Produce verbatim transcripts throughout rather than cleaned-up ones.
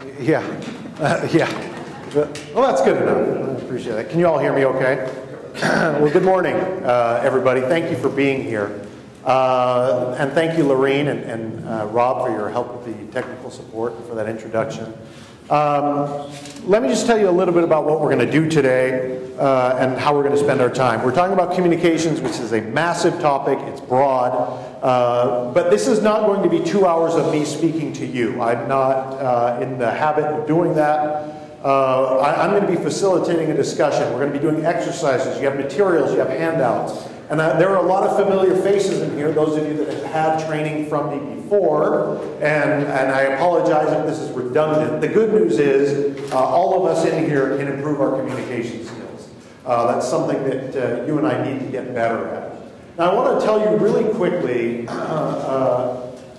Yeah, uh, yeah. Well, that's good enough. I appreciate that. Can you all hear me okay? Well, good morning, uh, everybody. Thank you for being here. Uh, and thank you, Lorene and, and uh, Rob, for your help with the technical support and for that introduction. Um, let me just tell you a little bit about what we're going to do today uh, and how we're going to spend our time. We're talking about communications, which is a massive topic. It's broad. Uh, but this is not going to be two hours of me speaking to you. I'm not uh, in the habit of doing that. Uh, I, I'm going to be facilitating a discussion. We're going to be doing exercises. You have materials. You have handouts. And uh, there are a lot of familiar faces in here, those of you that have had training from me before, and, and I apologize if this is redundant. The good news is uh, all of us in here can improve our communication skills. Uh, that's something that uh, you and I need to get better at. Now I want to tell you really quickly uh, uh,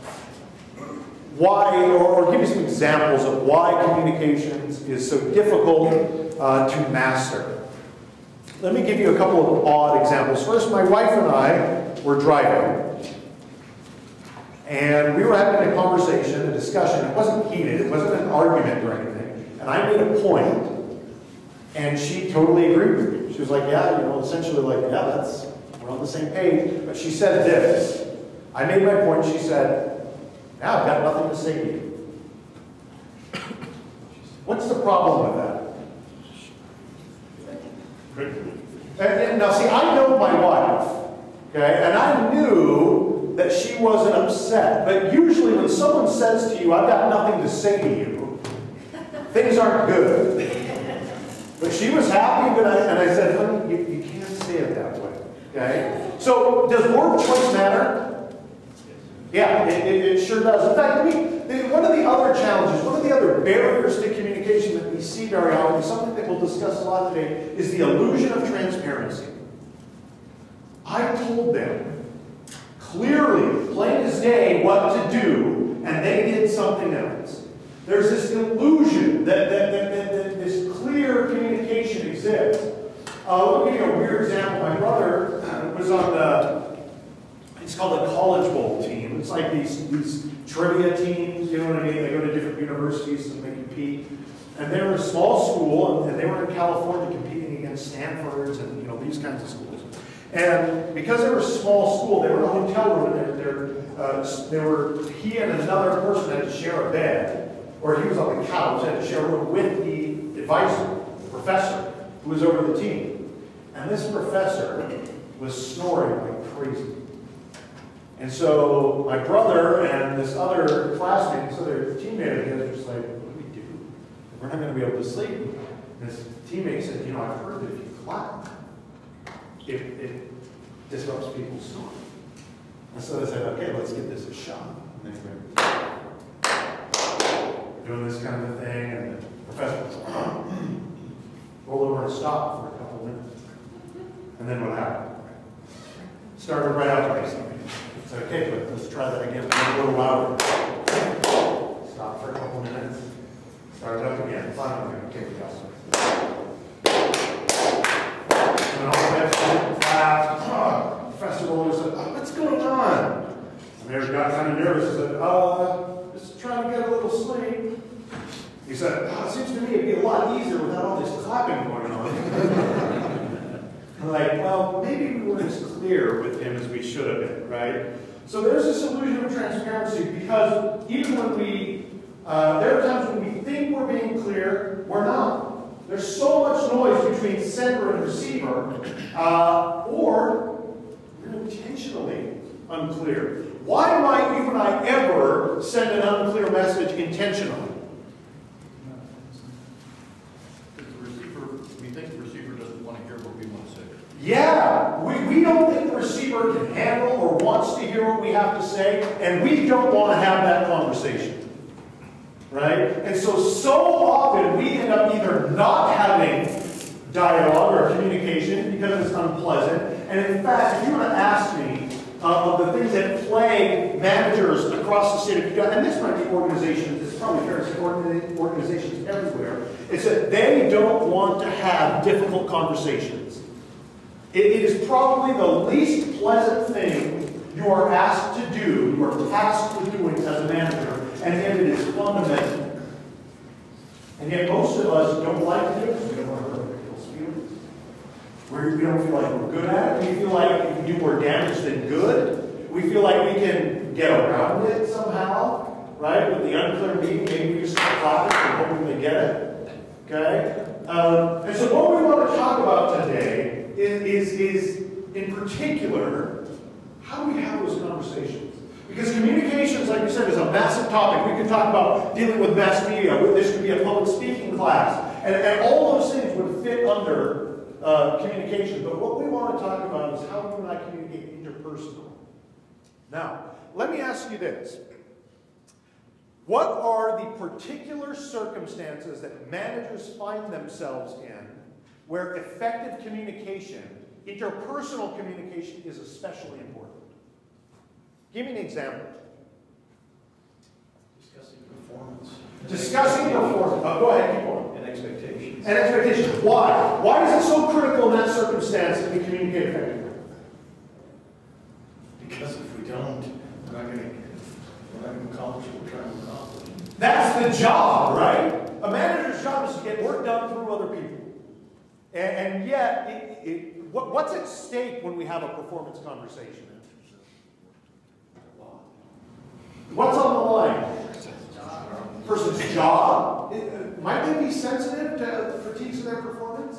why, or, or give you some examples of why communications is so difficult uh, to master. Let me give you a couple of odd examples. First, my wife and I were driving, and we were having a conversation, a discussion. It wasn't heated, it wasn't an argument or anything. And I made a point, and she totally agreed with me. She was like, yeah, you know, essentially like, yeah, that's, we're on the same page. But she said this. I made my point, she said, now I've got nothing to say to you. What's the problem with that? And, and now, see, I know my wife, okay, and I knew that she wasn't upset. But usually when someone says to you, I've got nothing to say to you, things aren't good. But she was happy, but I, and I said, honey, you, you can't say it that way, okay? So, does word choice matter? Yeah, it, it, it sure does. In fact, we, one of the other challenges, one of the other barriers to communication that we see very often, something that we'll discuss a lot today, is the illusion of transparency. I told them clearly, plain as day, what to do, and they did something else. There's this illusion that, that, that, that, that this clear communication exists. Uh, let me give you a weird example. My brother was on the, it's called the College Bowl team. It's like these, these trivia teams, you know what I mean? They go to different universities and they compete. And they were a small school, and they were in California competing against Stanford's and, you know, these kinds of schools. And because they were a small school, they were in a hotel room, and they're, uh, they were, he and another person had to share a bed, or he was on the couch, had to share a room with the advisor, the professor, who was over the team. And this professor was snoring like crazy. And so my brother and this other classmate, this other teammate of his, were just like, what do we do? We're not going to be able to sleep. And his teammate said, you know, I've heard that if you clap, it, it disrupts people's snoring. And so they said, okay, let's give this a shot. And they were doing this kind of a thing, and the professor was like, roll over and stop for a couple of minutes. And then what happened? Started right out to me. So, okay, but let's try that again, a little louder. Stop for a couple of minutes. Start it up again. Finally, okay, we got some. And all the next class, oh, Professor Bowler said, oh, what's going on? And they got kind of nervous and said, uh, just trying to get a little sleep. He said, oh, it seems to me it'd be a lot easier without all this clapping going on. I'm like, well, maybe we weren't as clear with him as we should have been, right? So there's this illusion of transparency because even when we, uh, there are times when we think we're being clear, we're not. There's so much noise between sender and receiver, uh, or we're intentionally unclear. Why might you and I ever send an unclear message intentionally? Yeah, we, we don't think the receiver can handle or wants to hear what we have to say, and we don't want to have that conversation, right? And so, so often we end up either not having dialogue or communication because it's unpleasant, and in fact, if you were to ask me uh, of the things that plague managers across the state of Utah, and this might be organizations, it's probably fair to say organizations everywhere, it's that they don't want to have difficult conversations. It is probably the least pleasant thing you are asked to do, you are tasked with doing as a manager, and yet it is fundamental. And yet most of us don't like to do it because we don't want to hurt other people's feelings. We're, we don't feel like we're good at it. We feel like we can do more damage than good. We feel like we can get around it somehow. Right? With the unclear meaning, maybe we just start clapping and hoping they get it. Okay? Um, and so what we want to talk about today is, is, is, in particular, how do we have those conversations? Because communications, like we said, is a massive topic. We could talk about dealing with mass media. This could be a public speaking class. And, and all those things would fit under uh, communication. But what we want to talk about is how you and I communicate interpersonally. Now, let me ask you this. What are the particular circumstances that managers find themselves in where effective communication, interpersonal communication, is especially important? Give me an example. Discussing performance. Discussing performance. Oh, go ahead, keep going. And expectations. And expectations. Why? Why is it so critical in that circumstance that we communicate effectively? Because if we don't, we're not going to we're not going to accomplish what we're trying to accomplish. That's the job, right? A manager's job is to get work done through other people. And, and yet, it, it, what, what's at stake when we have a performance conversation? What's on the line? Person's job? It, might they be sensitive to the critiques of their performance?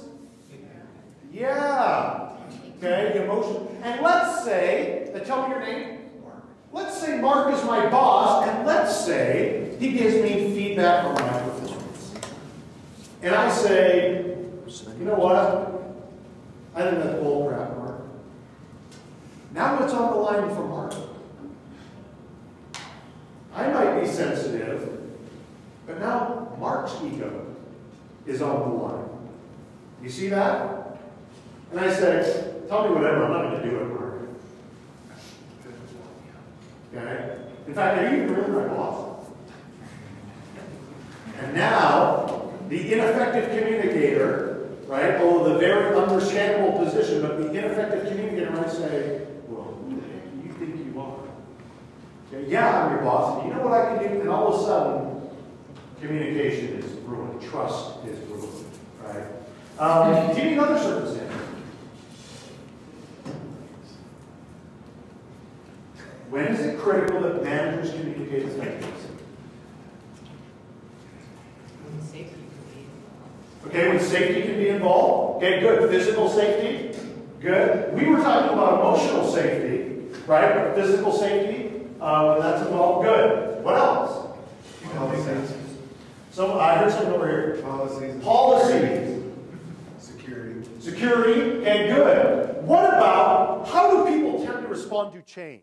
Yeah. Okay, emotion. And let's say, uh, tell me your name. Mark. Let's say Mark is my boss, and let's say he gives me feedback on my performance. And I say, you know what? I think that's bull crap, Mark. Now what's on the line for Mark? I might be sensitive, but now Mark's ego is on the line. You see that? And I say, tell me whatever, I'm not going to do it, Mark. Okay? In fact, are you really my boss? And now, the ineffective communicator, right, although the very understandable position, but the ineffective communicator might say, well, who the heck do you think you are? Okay, yeah, I'm your boss, and you know what I can do? And all of a sudden, communication is ruined. Trust is ruined, right? Um, give me another circumstance. When is it critical that managers communicate effectively? Okay, when safety can be involved. Okay, good. Physical safety. Good. We were talking about emotional safety, right? But physical safety, uh, when that's involved. Good. What else? Policies. So I heard something over here. Policies. Policies. Security. Security. Okay, good. What about how do people tend to respond to change?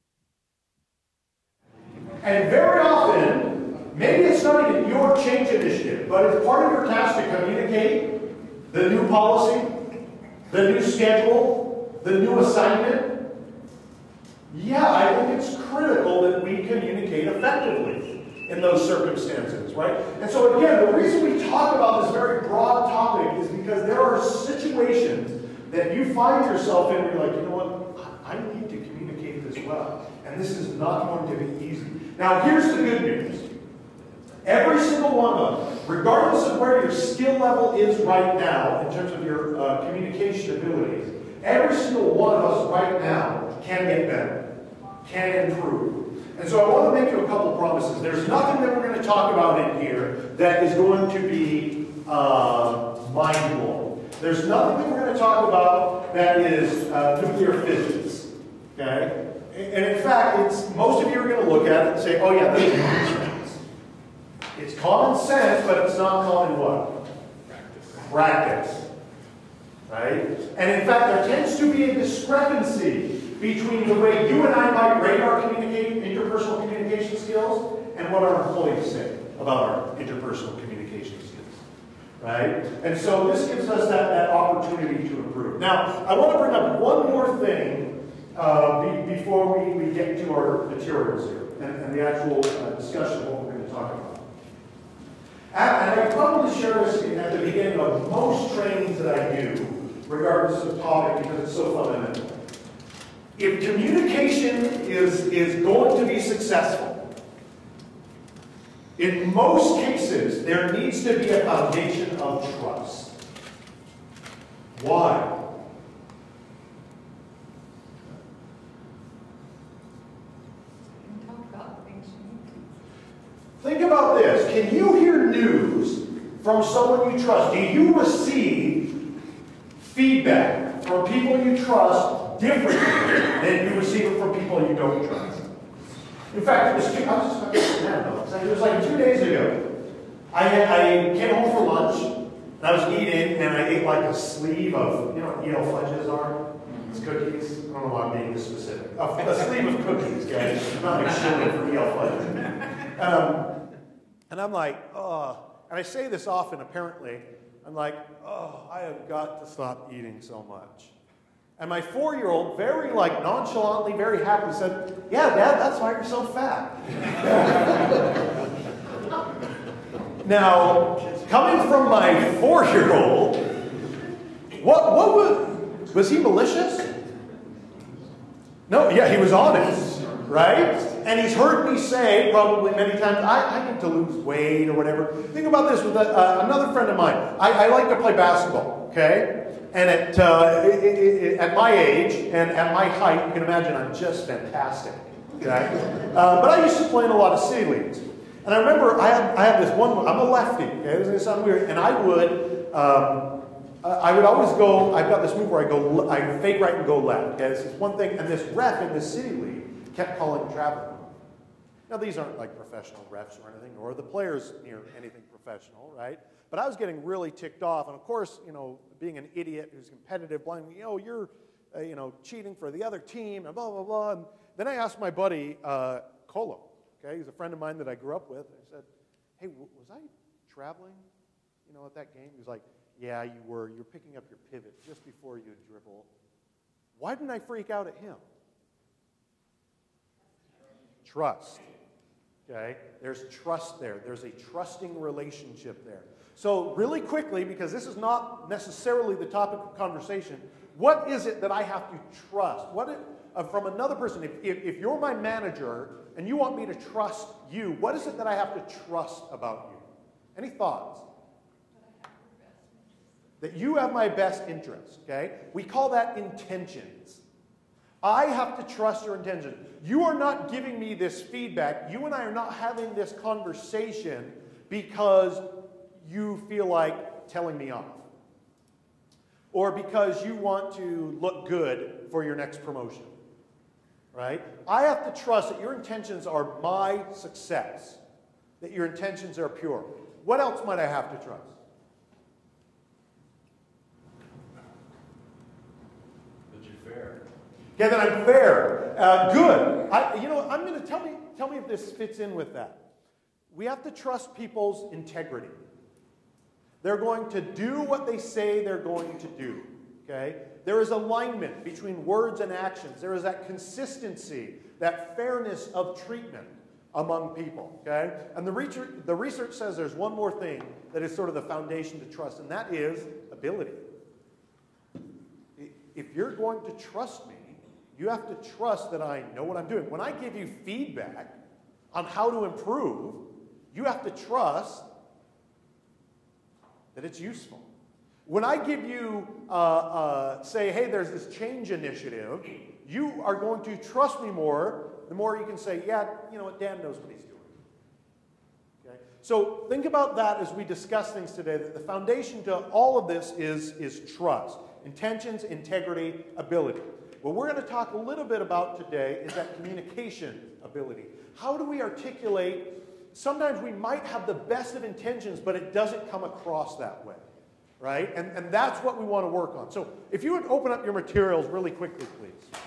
And very often, maybe it's not even your change initiative, but it's part of your task to communicate the new policy, the new schedule, the new assignment. Yeah, I think it's critical that we communicate effectively in those circumstances, right? And so again, the reason we talk about this very broad topic is because there are situations that you find yourself in where you're like, you know what, I need to communicate this well. And this is not going to be easy. Now, here's the good news. Every single one of them, regardless of where your skill level is right now in terms of your uh, communication abilities, every single one of us right now can get better, can improve. And so I want to make you a couple promises. There's nothing that we're going to talk about in here that is going to be uh, mind-blowing. There's nothing that we're going to talk about that is uh, nuclear physics. Okay? And in fact, it's, most of you are going to look at it and say, oh yeah, that's common sense. It's common sense, but it's not common what? Practice. Practice. Right? And in fact, there tends to be a discrepancy between the way you and I might rate our communication, interpersonal communication skills and what our employees say about our interpersonal communication skills. Right? And so this gives us that, that opportunity to improve. Now, I want to bring up one more thing Uh, be, before we, we get to our materials here and, and the actual uh, discussion of what we're going to talk about. And, and I probably share this at the beginning of most trainings that I do, regardless of topic, because it's so fundamental. If communication is, is going to be successful, In most cases, there needs to be a foundation of trust. Why? Think about this. Can you hear news from someone you trust? Do you receive feedback from people you trust differently than you receive it from people you don't trust? In fact, it was, two, I was just about to it was like two days ago. I, had, I came home for lunch, and I was eating, and I ate like a sleeve of, you know what E L fudges are? It's cookies. I don't know why I'm being this specific. A, a sleeve of cookies, guys. I'm not like shilling for E L fudges. Um, and I'm like, oh, and I say this often apparently, I'm like, oh, I have got to stop eating so much. And my four-year-old, very like nonchalantly, very happily said, yeah, Dad, that's why you're so fat. Now, coming from my four-year-old, what, what was, was he malicious? No, yeah, he was honest, right? And he's heard me say probably many times, I, I need to lose weight or whatever. Think about this with a, uh, another friend of mine. I, I like to play basketball, okay? And at, uh, it, it, it, at my age and at my height, you can imagine I'm just fantastic, okay? Uh, but I used to play in a lot of city leagues. And I remember I had, I had this one, I'm a lefty, okay? This is going to sound weird. And I would, um, I would always go, I've got this move where I go, I fake right and go left, okay? This is one thing. And this ref in this city league kept calling traveling. Now, these aren't like professional refs or anything, nor are the players near anything professional, right? But I was getting really ticked off. And of course, you know, being an idiot who's competitive, blaming, you know, you're, uh, you know, cheating for the other team, and blah, blah, blah. And then I asked my buddy, uh, Colo, okay? He's a friend of mine that I grew up with. I said, hey, w was I traveling, you know, at that game? He was like, yeah, you were. You were picking up your pivot just before you dribble. Why didn't I freak out at him? Trust. Okay? There's trust there. There's a trusting relationship there. So really quickly, because this is not necessarily the topic of conversation, what is it that I have to trust? What it, uh, from another person, if, if, if you're my manager and you want me to trust you, what is it that I have to trust about you? Any thoughts? That you have my best interest, okay? We call that intentions. I have to trust your intentions. You are not giving me this feedback. You and I are not having this conversation because you feel like telling me off. Or because you want to look good for your next promotion. Right? I have to trust that your intentions are my success. That your intentions are pure. What else might I have to trust? Yeah, that I'm fair. Uh, good. I, you know, I'm going to tell me, tell me if this fits in with that. We have to trust people's integrity. They're going to do what they say they're going to do. Okay? There is alignment between words and actions. There is that consistency, that fairness of treatment among people. Okay? And the research, the research says there's one more thing that is sort of the foundation to trust, and that is ability. If you're going to trust me, you have to trust that I know what I'm doing. When I give you feedback on how to improve, you have to trust that it's useful. When I give you, uh, uh, say, hey, there's this change initiative, you are going to trust me more the more you can say, yeah, you know what, Dan knows what he's doing. Okay? So think about that as we discuss things today, that the foundation to all of this is, is trust. Intentions, integrity, ability. What we're going to talk a little bit about today is that communication ability. How do we articulate? Sometimes we might have the best of intentions, but it doesn't come across that way, right? And, and that's what we want to work on. So if you would open up your materials really quickly, please.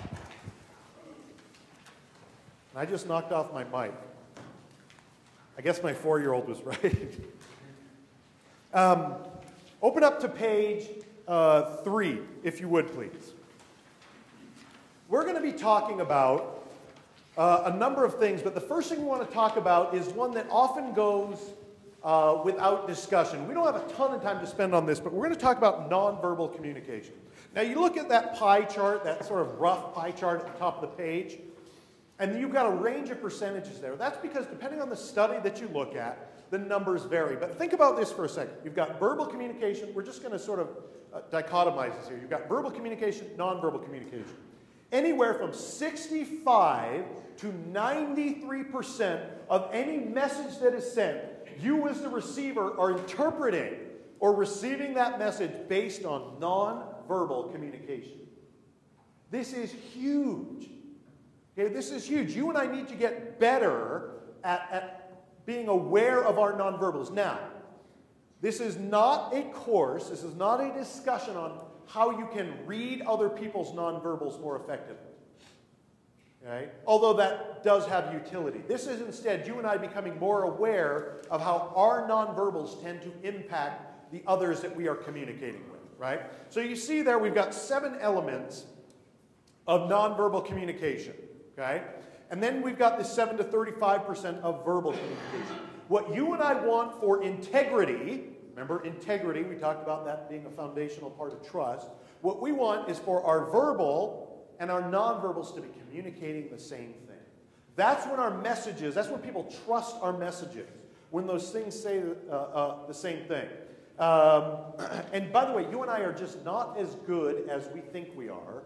I just knocked off my mic. I guess my four-year-old was right. um, open up to page uh, three, if you would, please. We're going to be talking about uh, a number of things, but the first thing we want to talk about is one that often goes uh, without discussion. We don't have a ton of time to spend on this, but we're going to talk about nonverbal communication. Now, you look at that pie chart, that sort of rough pie chart at the top of the page, And you've got a range of percentages there. That's because depending on the study that you look at, the numbers vary. But think about this for a second. You've got verbal communication. We're just going to sort of uh, dichotomize this here. You've got verbal communication, nonverbal communication. Anywhere from sixty-five to ninety-three percent of any message that is sent, you as the receiver are interpreting or receiving that message based on nonverbal communication. This is huge. Okay, this is huge. You and I need to get better at, at being aware of our nonverbals. Now, this is not a course, this is not a discussion on how you can read other people's nonverbals more effectively. Okay? Although that does have utility. This is instead you and I becoming more aware of how our nonverbals tend to impact the others that we are communicating with. Right? So you see there we've got seven elements of nonverbal communication. Okay? And then we've got this seven to thirty-five percent of verbal communication. What you and I want for integrity, remember integrity, we talked about that being a foundational part of trust. What we want is for our verbal and our nonverbals to be communicating the same thing. That's when our messages, that's when people trust our messages, when those things say uh, uh, the same thing. Um, and by the way, you and I are just not as good as we think we are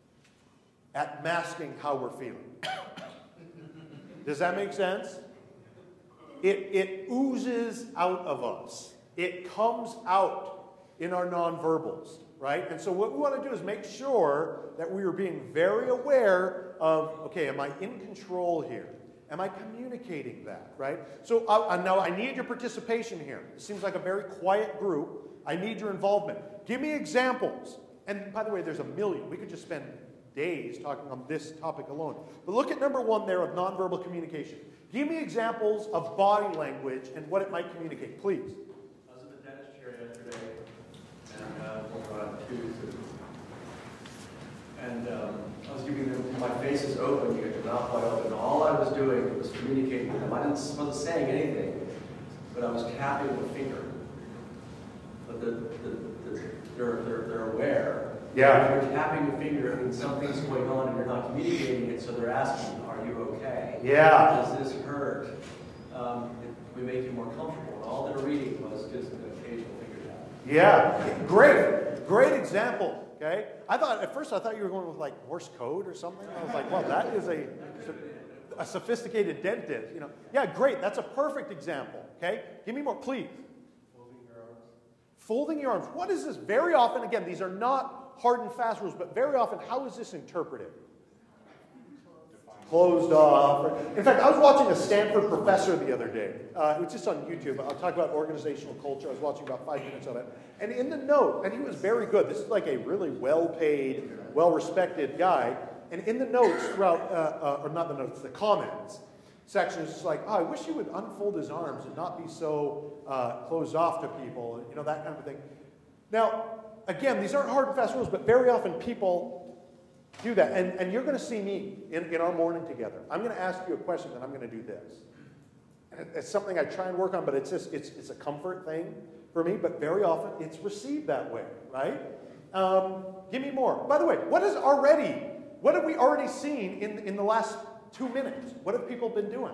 at masking how we're feeling. Does that make sense? It, it oozes out of us. It comes out in our nonverbals, right? And so what we want to do is make sure that we are being very aware of, okay, am I in control here? Am I communicating that, right? So uh, now I need your participation here. It seems like a very quiet group. I need your involvement. Give me examples. And by the way, there's a million. We could just spend days talking on this topic alone. But look at number one there of nonverbal communication. Give me examples of body language and what it might communicate, please. I was in the dentist chair yesterday, and uh, working on a tooth, and um, I was giving them, my face is open, you get your mouth wide open, and all I was doing was communicating with them. I didn't, wasn't saying anything, but I was tapping with a finger. But the, the, the, they're, they're, they're aware. Yeah. If you're tapping your finger, it means something's going on and you're not communicating it, so they're asking, are you okay? Yeah. Does this hurt? Um, it, we make you more comfortable. And all they're reading was just an occasional finger tap. Yeah. Great. Great example. Okay. I thought, at first I thought you were going with like Morse code or something. I was like, well, that is a, a sophisticated dentist. You know. Yeah, great. That's a perfect example. Okay. Give me more, please. Folding your arms. Folding your arms. What is this? Very often, again, these are not hard and fast rules, but very often, how is this interpreted? Closed off. In fact, I was watching a Stanford professor the other day. Uh, it was just on YouTube. I'll talk about organizational culture. I was watching about five minutes of it. And in the note, and he was very good. This is like a really well-paid, well-respected guy. And in the notes throughout, uh, uh, or not the notes, the comments section is just like, oh, I wish he would unfold his arms and not be so uh, closed off to people, you know, that kind of thing. Now, again, these aren't hard and fast rules, but very often people do that. And, and you're going to see me in, in our morning together. I'm going to ask you a question, and I'm going to do this. And it's something I try and work on, but it's just it's, it's a comfort thing for me, but very often it's received that way, right? Um, give me more. By the way, what is already, what have we already seen in, in the last two minutes? What have people been doing?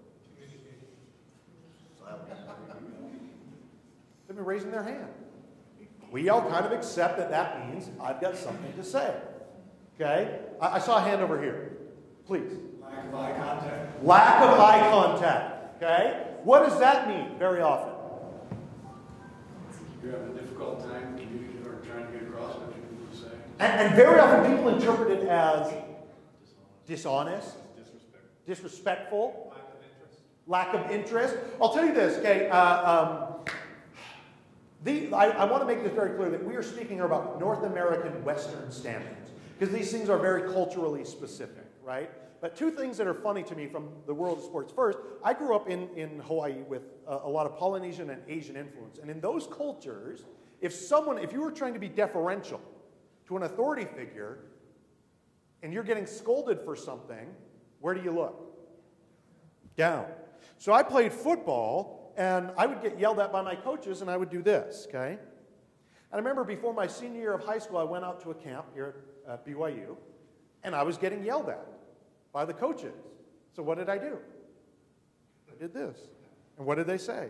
They've been raising their hand. We all kind of accept that that means I've got something to say. Okay? I, I saw a hand over here. Please. Lack of eye contact. Lack of eye contact. Okay? What does that mean very often? You're having a difficult time communicating or trying to get across what you need to say. And, and very often people interpret it as dishonest, Disrespect. disrespectful, Lack of interest. lack of interest. I'll tell you this, okay? Uh, um, the, I, I want to make this very clear that we are speaking here about North American Western standards, because these things are very culturally specific, right? But two things that are funny to me from the world of sports. First, I grew up in, in Hawaii with a, a lot of Polynesian and Asian influence. And in those cultures, if someone, if you were trying to be deferential to an authority figure, and you're getting scolded for something, where do you look? Down. So I played football, and I would get yelled at by my coaches, and I would do this, okay? And I remember before my senior year of high school, I went out to a camp here at B Y U, and I was getting yelled at. by the coaches. So what did I do? I did this. And what did they say?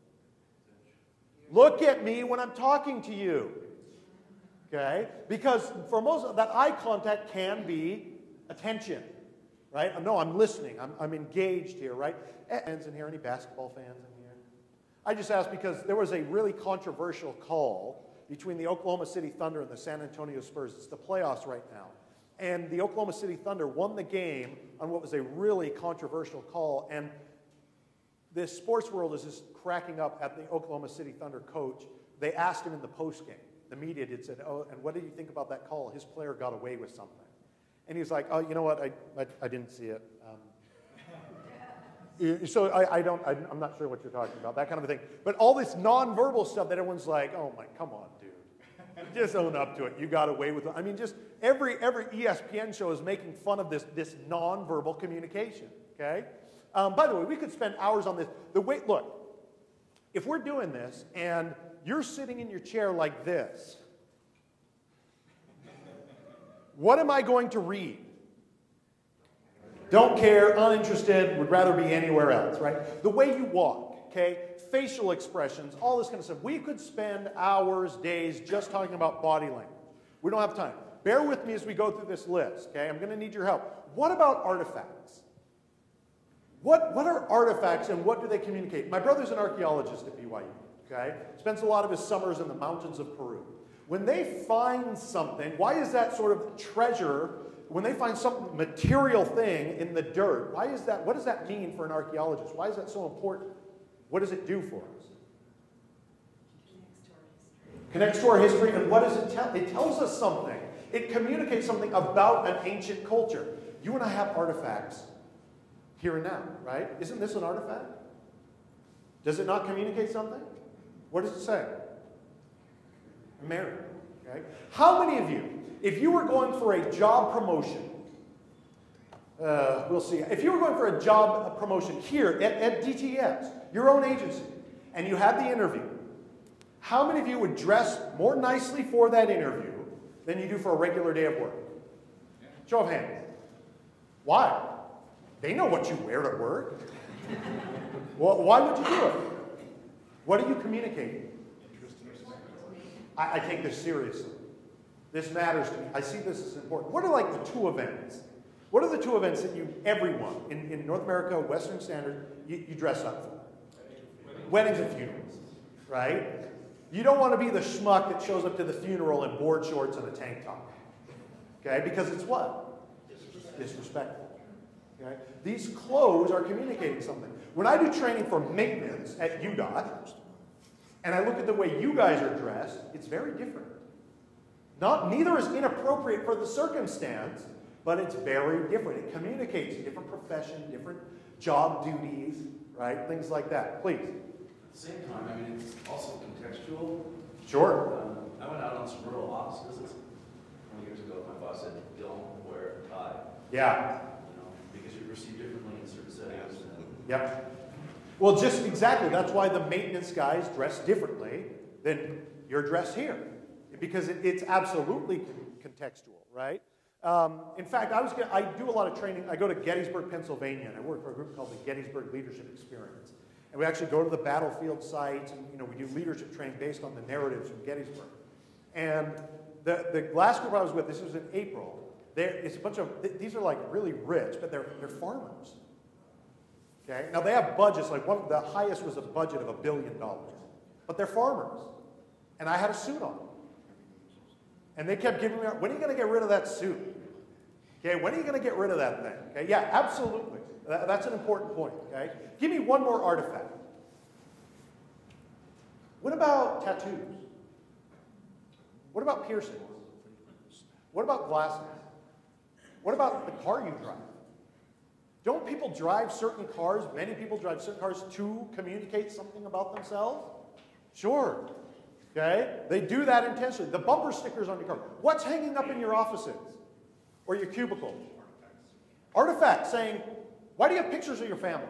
Look at me when I'm talking to you. Okay? Because for most, that eye contact can be attention. Right? No, I'm listening. I'm, I'm engaged here, right? Fans in here? Any basketball fans in here? I just asked because there was a really controversial call between the Oklahoma City Thunder and the San Antonio Spurs. It's the playoffs right now. And the Oklahoma City Thunder won the game on what was a really controversial call. And this sports world is just cracking up at the Oklahoma City Thunder coach. They asked him in the postgame. The media did said, oh, and what did you think about that call? His player got away with something. And he was like, oh, you know what? I, I, I didn't see it. Um, so I, I don't, I, I'm not sure what you're talking about, that kind of a thing. But all this nonverbal stuff that everyone's like, oh my, come on, dude. Just own up to it. You got away with it. I mean, just every every E S P N show is making fun of this, this nonverbal communication, okay? Um, by the way, we could spend hours on this. The way, look, if we're doing this and you're sitting in your chair like this, what am I going to read? Don't care, uninterested, would rather be anywhere else, right? The way you walk, okay? Facial expressions, all this kind of stuff. We could spend hours, days just talking about body language. We don't have time. Bear with me as we go through this list, okay? I'm going to need your help. What about artifacts? What, what are artifacts and what do they communicate? My brother's an archaeologist at B Y U, okay? Spends a lot of his summers in the mountains of Peru. When they find something, why is that sort of treasure, when they find some material thing in the dirt, why is that, what does that mean for an archaeologist? Why is that so important? What does it do for us? Connects to our history, and what does it tell? It tells us something. It communicates something about an ancient culture. You and I have artifacts here and now, right? Isn't this an artifact? Does it not communicate something? What does it say? I'm married, okay? How many of you, if you were going for a job promotion, uh, we'll see, if you were going for a job promotion here at, at D T S, your own agency, and you had the interview, how many of you would dress more nicely for that interview than you do for a regular day of work? Show of hands. Why? They know what you wear to work. Well, why would you do it? What are you communicating? I, I take this seriously. This matters to me. I see this as important. What are like the two events? What are the two events that you, everyone in, in North America, Western Standard, you, you dress up for? Weddings and funerals, right? You don't want to be the schmuck that shows up to the funeral in board shorts and a tank top, okay? Because it's what? Disrespectful, okay? These clothes are communicating something. When I do training for maintenance at U DOT, and I look at the way you guys are dressed, it's very different. Not, neither is inappropriate for the circumstance, but it's very different. It communicates a different profession, different job duties, right? Things like that. Please. At the same time, I mean, it's also contextual. Sure. Um, I went out on some rural office visits twenty years ago. My boss said, don't wear a tie. Yeah. You know, because you're perceived differently in certain settings. Yep. Well, just exactly. That's why the maintenance guys dress differently than you're dressed here. Because it, it's absolutely contextual, right? Um, in fact, I was get, I do a lot of training. I go to Gettysburg, Pennsylvania, and I work for a group called the Gettysburg Leadership Experience. And we actually go to the battlefield sites, and you know, we do leadership training based on the narratives from Gettysburg. And the, the last group I was with, this was in April, there, it's a bunch of, these are like really rich, but they're, they're farmers. Okay? Now they have budgets, like one, the highest was a budget of a billion dollars. But they're farmers. And I had a suit on. And they kept giving me, when are you going to get rid of that suit? Okay, when are you going to get rid of that thing? Okay, yeah, absolutely. That, that's an important point, okay? Give me one more artifact. What about tattoos? What about piercings? What about glasses? What about the car you drive? Don't people drive certain cars, many people drive certain cars to communicate something about themselves? Sure. Okay? They do that intentionally. The bumper stickers on your car. What's hanging up in your offices? Or your cubicles? Artifacts. Artifacts saying, why do you have pictures of your family?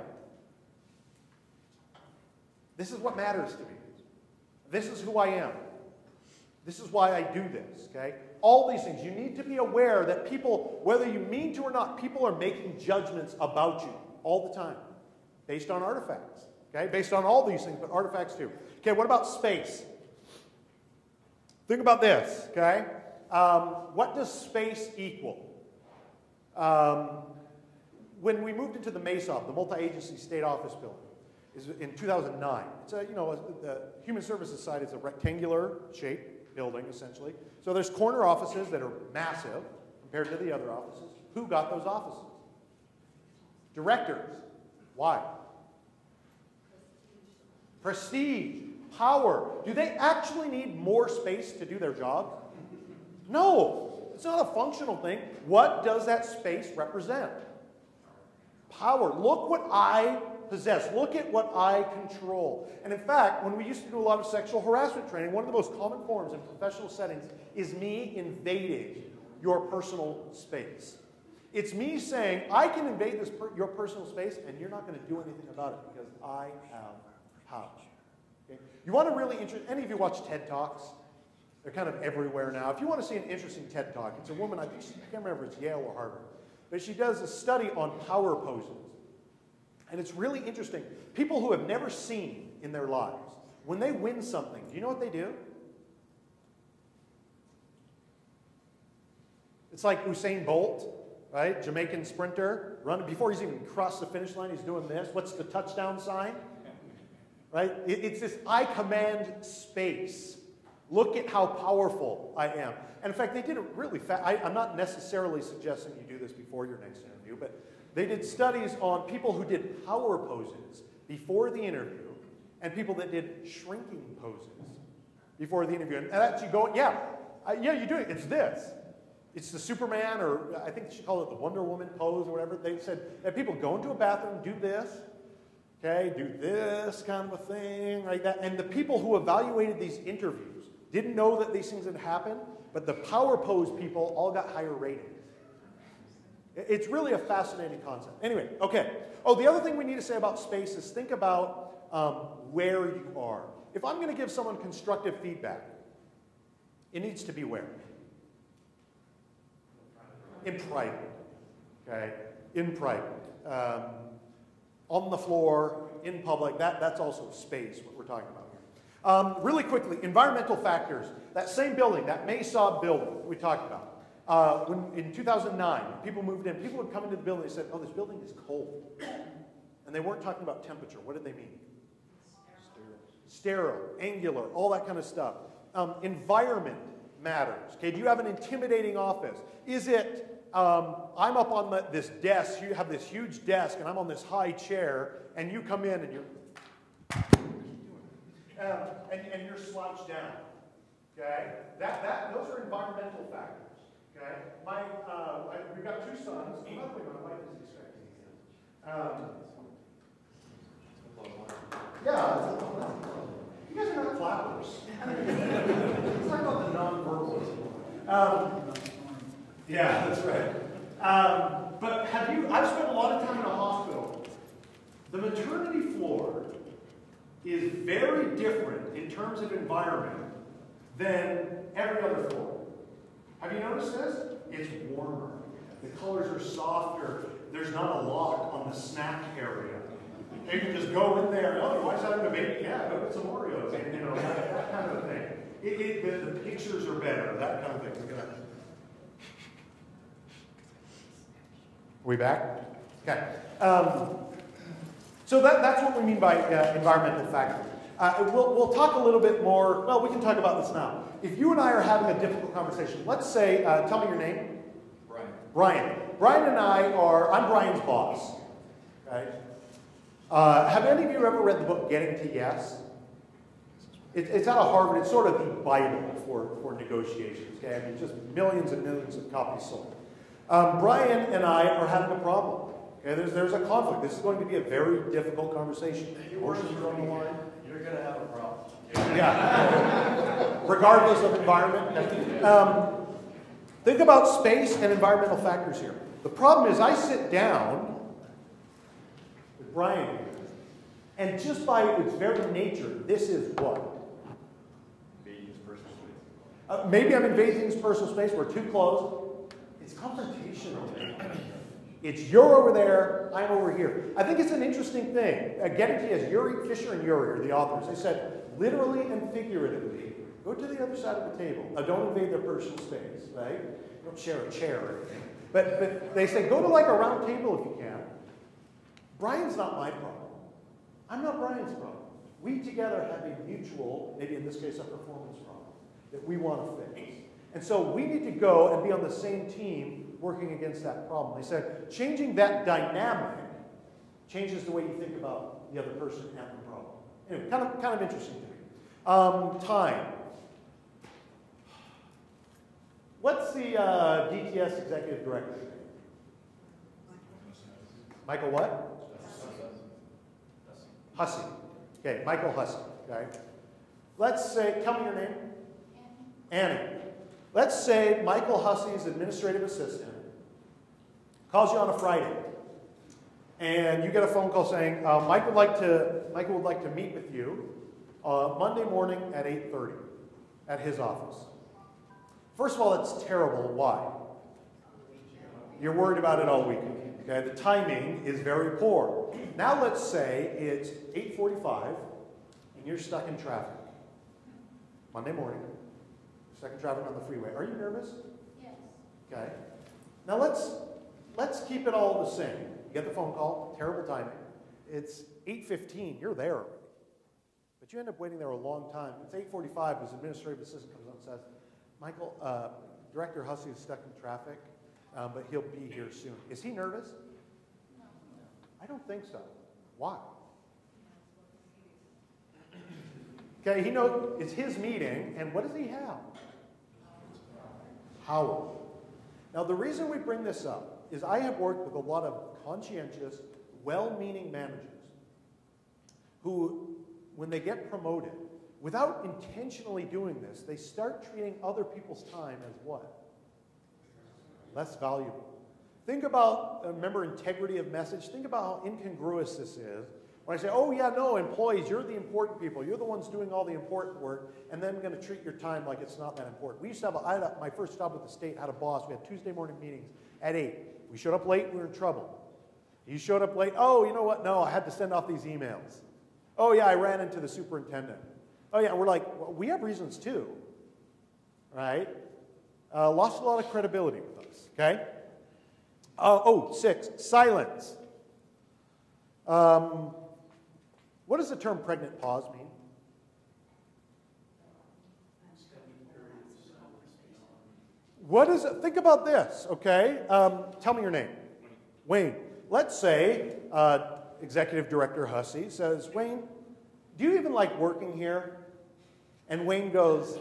This is what matters to me. This is who I am. This is why I do this, okay? All these things. You need to be aware that people, whether you mean to or not, people are making judgments about you all the time based on artifacts, okay? Based on all these things, but artifacts too. Okay, what about space? Think about this, okay? Um, what does space equal? Um, when we moved into the MESOB, the Multi-Agency State Office Building, is in two thousand nine. It's a, you know, the Human Services side is a rectangular shaped building, essentially. So there's corner offices that are massive compared to the other offices. Who got those offices? Directors. Why? Prestige. Power. Do they actually need more space to do their job? No. It's not a functional thing. What does that space represent? Power. Look what I possess. Look at what I control. And in fact, when we used to do a lot of sexual harassment training, one of the most common forms in professional settings is me invading your personal space. It's me saying, I can invade this per your personal space, and you're not going to do anything about it because I have power. Okay? You want to really interest, any of you watch TED Talks? They're kind of everywhere now. If you want to see an interesting TED Talk, it's a woman, I think she, I can't remember if it's Yale or Harvard, but she does a study on power poses. And it's really interesting. People who have never seen in their lives, when they win something, do you know what they do? It's like Usain Bolt, right? Jamaican sprinter, run before he's even crossed the finish line, he's doing this. What's the touchdown sign? Right? It, it's this, I command space. Look at how powerful I am. And in fact, they did it really fast. I'm not necessarily suggesting you do this before your next interview, but they did studies on people who did power poses before the interview and people that did shrinking poses before the interview. And actually go, yeah, uh, yeah, you do it. It's this. It's the Superman, or I think she called it the Wonder Woman pose or whatever. They said that people go into a bathroom, do this, okay, do this kind of a thing, like that. And the people who evaluated these interviews didn't know that these things had happened, but the power pose people all got higher ratings. It's really a fascinating concept. Anyway, okay. Oh, the other thing we need to say about space is think about um, where you are. If I'm going to give someone constructive feedback, it needs to be where? In private. Okay? In private. Um, on the floor, in public, that, that's also space, what we're talking about here. Um, really quickly, environmental factors. That same building, that MESOB building we talked about. Uh, when, in two thousand nine, people moved in, people would come into the building and said, oh, this building is cold. And they weren't talking about temperature. What did they mean? Sterile. Sterile, angular, all that kind of stuff. Um, environment matters. Okay, do you have an intimidating office? Is it, um, I'm up on the, this desk, you have this huge desk, and I'm on this high chair, and you come in and you're, um, and, and you're slouched down. Okay, that, that, those are environmental factors. Okay, my, uh, I, we've got two sons. By the way, my wife is distracting me. Um, yeah, you guys are not flappers. Let's talk about the non-verbals. Um, yeah, that's right. Um, but have you, I've spent a lot of time in a hospital. The maternity floor is very different in terms of environment than every other floor. Have you noticed this? It's warmer. The colors are softer. There's not a lock on the snack area. You can just go in there. Oh, your wife's having a baby? Yeah, go get some Oreos. And, you know, that, that kind of thing. It, it, the, the pictures are better. That kind of thing. We're gonna... Are we back? Okay. Um, so that, that's what we mean by uh, environmental factors. Uh, we'll, we'll talk a little bit more. Well, we can talk about this now. If you and I are having a difficult conversation, let's say, uh, tell me your name. Brian. Brian. Brian and I are, I'm Brian's boss. Okay? Uh, have any of you ever read the book Getting to Yes? It, it's out of Harvard. It's sort of the Bible for, for negotiations. Okay? I mean, just millions and millions of copies sold. Um, Brian and I are having a problem. Okay? There's, there's a conflict. This is going to be a very difficult conversation. Emotions are on the line. You're going to have a problem. Yeah. Regardless of environment. Um, think about space and environmental factors here. The problem is I sit down with Brian here, and just by its very nature, this is what? Uh, maybe I'm invading his personal space. We're too close. It's confrontational. It's you're over there, I'm over here. I think it's an interesting thing. Uh, Getty has Uri, Fisher and Uri are the authors. They said, literally and figuratively, go to the other side of the table. Now, don't invade their personal space, right? Don't share a chair or anything. But, but they say, go to like a round table if you can. Brian's not my problem. I'm not Brian's problem. We together have a mutual, maybe in this case a performance problem, that we want to fix. And so we need to go and be on the same team working against that problem. They said, changing that dynamic changes the way you think about the other person and the problem. Anyway, kind of, kind of interesting to me. Um, time. What's the uh, D T S executive director's name? Michael what? Hussey. Okay, Michael Hussey. Okay. Let's say, tell me your name. Annie. Annie. Let's say Michael Hussey's administrative assistant calls you on a Friday, and you get a phone call saying, uh, Mike would like to, Michael would like to meet with you uh, Monday morning at eight thirty at his office. First of all, it's terrible. Why? You're worried about it all weekend. Okay, the timing is very poor. Now let's say it's eight forty-five, and you're stuck in traffic. Monday morning, stuck in traffic on the freeway. Are you nervous? Yes. Okay. Now let's let's keep it all the same. You get the phone call, terrible timing. It's eight fifteen, you're there already. But you end up waiting there a long time. It's eight forty-five, his administrative assistant comes up and says, Michael, uh, Director Hussey is stuck in traffic, um, but he'll be here soon. Is he nervous? No. I don't think so. Why? Okay, he knows it's his meeting, and what does he have? Howard. Now, the reason we bring this up is I have worked with a lot of conscientious, well-meaning managers who, when they get promoted, without intentionally doing this, they start treating other people's time as what? Less valuable. Think about, uh, remember integrity of message? Think about how incongruous this is. When I say, oh yeah, no, employees, you're the important people. You're the ones doing all the important work, and then going to treat your time like it's not that important. We used to have, a, I had a, my first job with the state, had a boss. We had Tuesday morning meetings at eight. We showed up late, we were in trouble. You showed up late, oh, you know what, no, I had to send off these emails. Oh yeah, I ran into the superintendent. Oh yeah, we're like, well, we have reasons too, right? Uh, lost a lot of credibility with us, okay? Uh, oh, six, silence. Um, what does the term pregnant pause mean? What is it? Think about this, okay? Um, tell me your name. Wayne. Let's say uh, Executive Director Hussey says, Wayne, do you even like working here? And Wayne goes,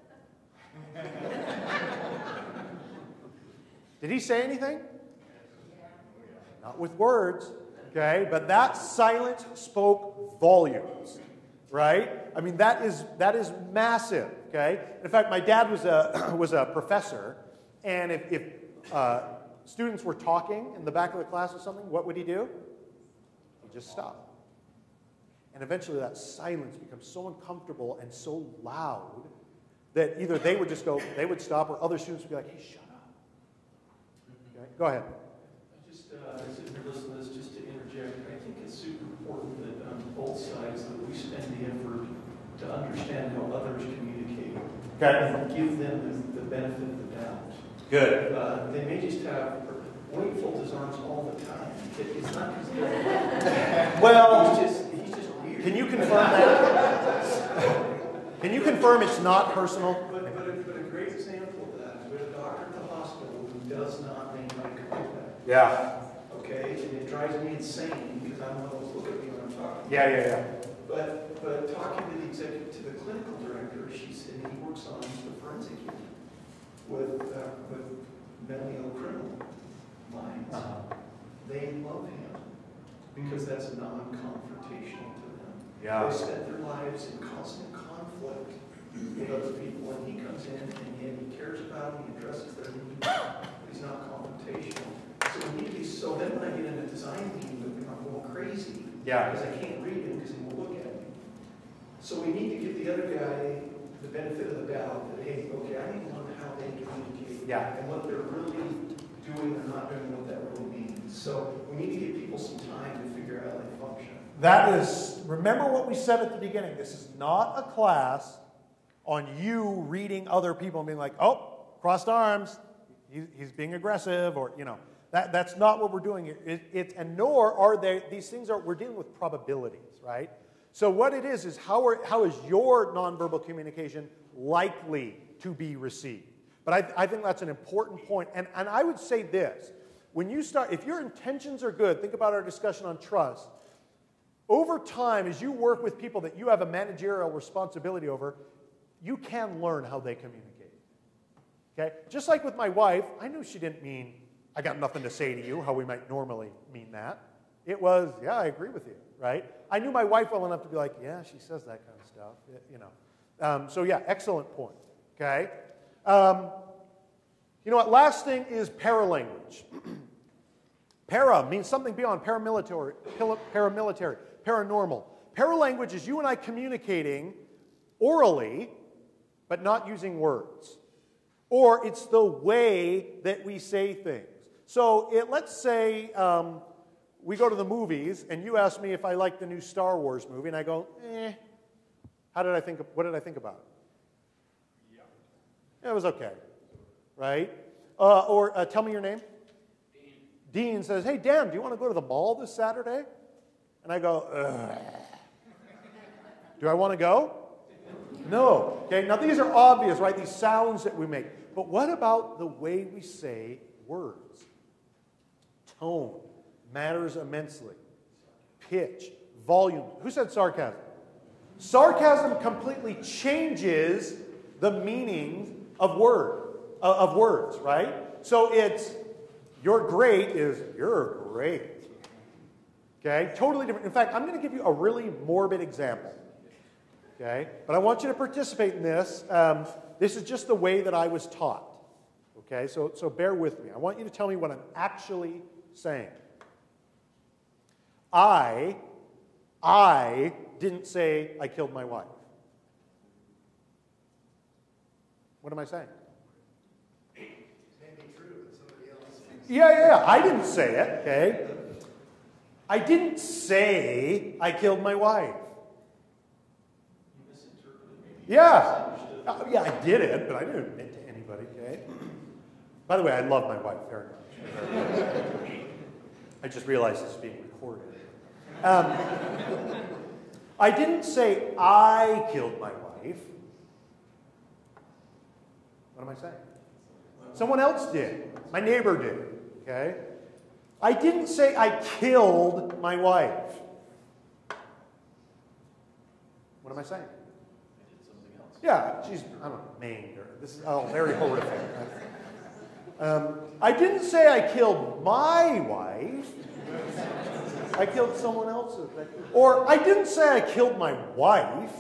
did he say anything? Not with words, okay? But that silence spoke volumes, right? I mean, that is that is massive, okay? In fact, my dad was a was a professor, and if, if uh, students were talking in the back of the class or something, what would he do? He'd just stop. And eventually that silence becomes so uncomfortable and so loud that either they would just go, they would stop, or other students would be like, hey, shut up. Okay, go ahead. I just, uh, as you listen to this, just to interject, I think it's super important that on both sides that we spend the effort to understand how others communicate. Okay. And give them the, the benefit of the doubt. Good. Uh, they may just have, Wayne folds his arms all the time. It, it's not because they're Well, he's just, he's just weird. can you confirm that? Can you confirm it's not personal? But, but, a, but a great example of that is we have a doctor at the hospital who does not make eye contact. Yeah. Okay, and it drives me insane because I'm one of those look at me when I'm talking. Yeah, yeah, yeah. But but talking to the executive, to the clinical director, she said he works on the forensic unit with uh, with mentally ill criminal minds. Uh-huh. They love him because that's non-confrontational to them. Yeah. They spent their lives in constant conflict with other people, and he comes in and yet he cares about them, he addresses their needs, but he's not confrontational. So we need these. So then when I get in a design meeting with him, I'm going crazy. Yeah. Because I can't read him because he won't look at me. So we need to get the other guy the benefit of the doubt that, hey, okay, I need to learn how they communicate. Yeah. And what they're really doing or not doing, what that really means. So we need to give people some time to figure out how they function. That is, remember what we said at the beginning. This is not a class on you reading other people and being like, oh, crossed arms, he, he's being aggressive, or, you know. That, that's not what we're doing here. It, it, and nor are they, these things are, we're dealing with probabilities, right? So what it is, is how, are, how is your nonverbal communication likely to be received? But I, I think that's an important point. And, and I would say this, when you start, if your intentions are good, think about our discussion on trust. Over time, as you work with people that you have a managerial responsibility over, you can learn how they communicate. Okay? Just like with my wife, I knew she didn't mean, I got nothing to say to you, how we might normally mean that. It was, yeah, I agree with you, right? I knew my wife well enough to be like, yeah, she says that kind of stuff, you know. Um, so yeah, excellent point, okay? Um, you know what, last thing is paralanguage. Para means something beyond paramilitary, paramilitary, paranormal. Paralanguage is you and I communicating orally, but not using words. Or it's the way that we say things. So it, let's say um, we go to the movies, and you ask me if I like the new Star Wars movie, and I go, eh. How did I think? Of, what did I think about it? Yeah. It was okay, right? Uh, or uh, tell me your name. Dean. Dean says, hey, Dan, do you want to go to the mall this Saturday? And I go, ugh. Do I want to go? No. Okay, now these are obvious, right? These sounds that we make. But what about the way we say words? Tone matters immensely. Pitch, volume. Who said sarcasm? Sarcasm completely changes the meaning of word, uh, of words, right? So it's, you're great is, you're great. Okay, totally different. In fact, I'm going to give you a really morbid example. Okay, but I want you to participate in this. Um, this is just the way that I was taught. Okay, so, so bear with me. I want you to tell me what I'm actually saying. I, I didn't say I killed my wife. What am I saying? Yeah, yeah, yeah. I didn't say it, okay? I didn't say I killed my wife. Yeah. Uh, yeah, I did it, but I didn't admit it to anybody, okay? By the way, I love my wife very much. I just realized this is being recorded. Um, I didn't say I killed my wife. What am I saying? Someone else did. My neighbor did, okay? I didn't say I killed my wife. What am I saying? Yeah, she's, I don't know, maimed or, this is all very horrific. Um, I didn't say I killed my wife. I killed someone else's. Or I didn't say I killed my wife.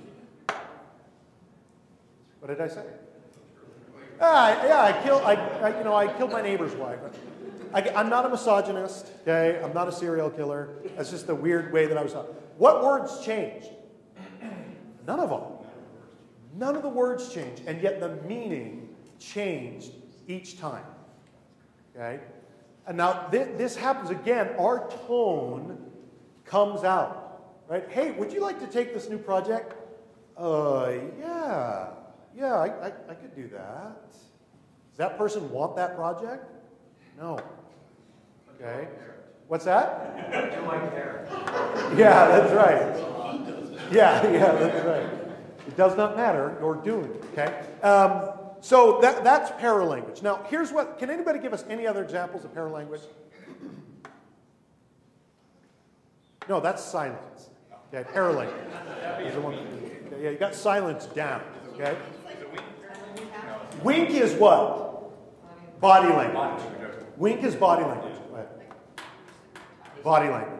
What did I say? Ah, yeah, I killed, I, I, you know, I killed my neighbor's wife. I, I'm not a misogynist, okay? I'm not a serial killer. That's just the weird way that I was taught. What words changed? None of them. None of the words changed, and yet the meaning changed each time. Okay? And now th this happens again. Our tone comes out. Right? Hey, would you like to take this new project? Uh, yeah. Yeah, I, I, I could do that. Does that person want that project? No. Okay. What's that? Do I care? Yeah, that's right. Yeah, yeah, that's right. It does not matter, you're doing it, okay? Um, so that, that's paralanguage. Now, here's what, can anybody give us any other examples of paralanguage? No, that's silence. Okay, paralanguage. Is the one, okay, yeah, you got silence down, okay? Wink is what? Body language. Wink is body language. Go ahead. Body language.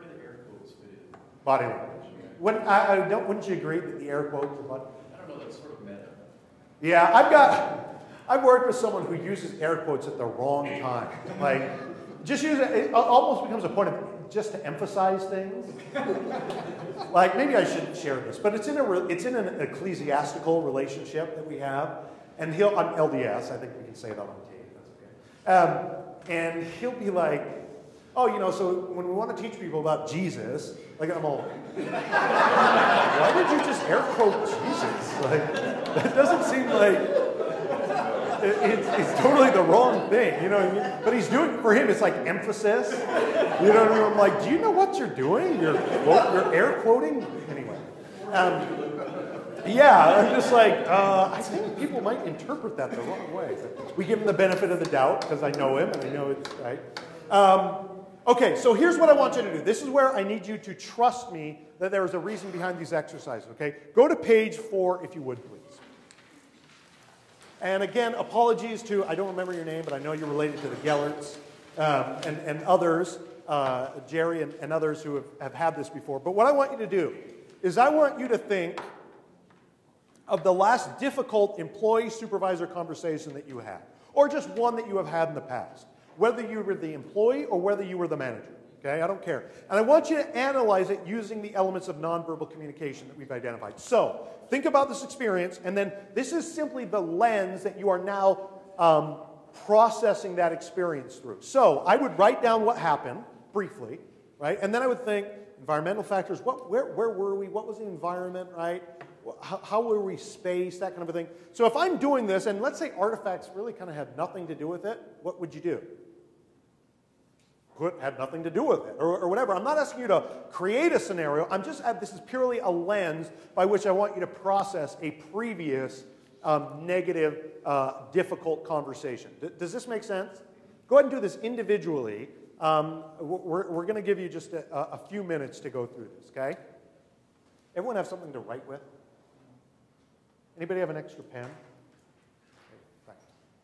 Body language. Wouldn't, I, I don't, wouldn't you agree that the air quotes are body? I don't know, that's sort of meta. Yeah, I've got, I've worked with someone who uses air quotes at the wrong time. Like, just use it, it almost becomes a point of just to emphasize things. Like, maybe I shouldn't share this, but it's in, a re it's in an ecclesiastical relationship that we have. And he'll, I'm L D S, I think we can say that on tape, that's okay. Um, and he'll be like, oh, you know, so when we want to teach people about Jesus, like, I'm all, why did you just air quote Jesus? Like, that doesn't seem like, it, it's, it's totally the wrong thing, you know what I mean? But he's doing, for him, it's like emphasis. You know what I mean? I'm like, do you know what you're doing? You're, you're air quoting? Anyway. Um, yeah, I'm just like, uh, I think people might interpret that the wrong way. But we give him the benefit of the doubt because I know him and I know it's right. Um, okay, so here's what I want you to do. This is where I need you to trust me that there is a reason behind these exercises, okay? Go to page four, if you would, please. And again, apologies to, I don't remember your name, but I know you're related to the Gellerts um, and, and others, uh, Jerry and, and others who have, have had this before. But what I want you to do is I want you to think of the last difficult employee-supervisor conversation that you had, or just one that you have had in the past, whether you were the employee or whether you were the manager. Okay, I don't care. And I want you to analyze it using the elements of nonverbal communication that we've identified. So, think about this experience, and then this is simply the lens that you are now um, processing that experience through. So, I would write down what happened, briefly, right? And then I would think, environmental factors, what, where, where were we? What was the environment, right? How, how were we spaced, that kind of a thing. So if I'm doing this, and let's say artifacts really kind of had nothing to do with it, what would you do? It had nothing to do with it, or, or whatever. I'm not asking you to create a scenario. I'm just, this is purely a lens by which I want you to process a previous um, negative, uh, difficult conversation. D does this make sense? Go ahead and do this individually. Um, we're we're going to give you just a, a few minutes to go through this, okay? Everyone have something to write with? Anybody have an extra pen? Thanks.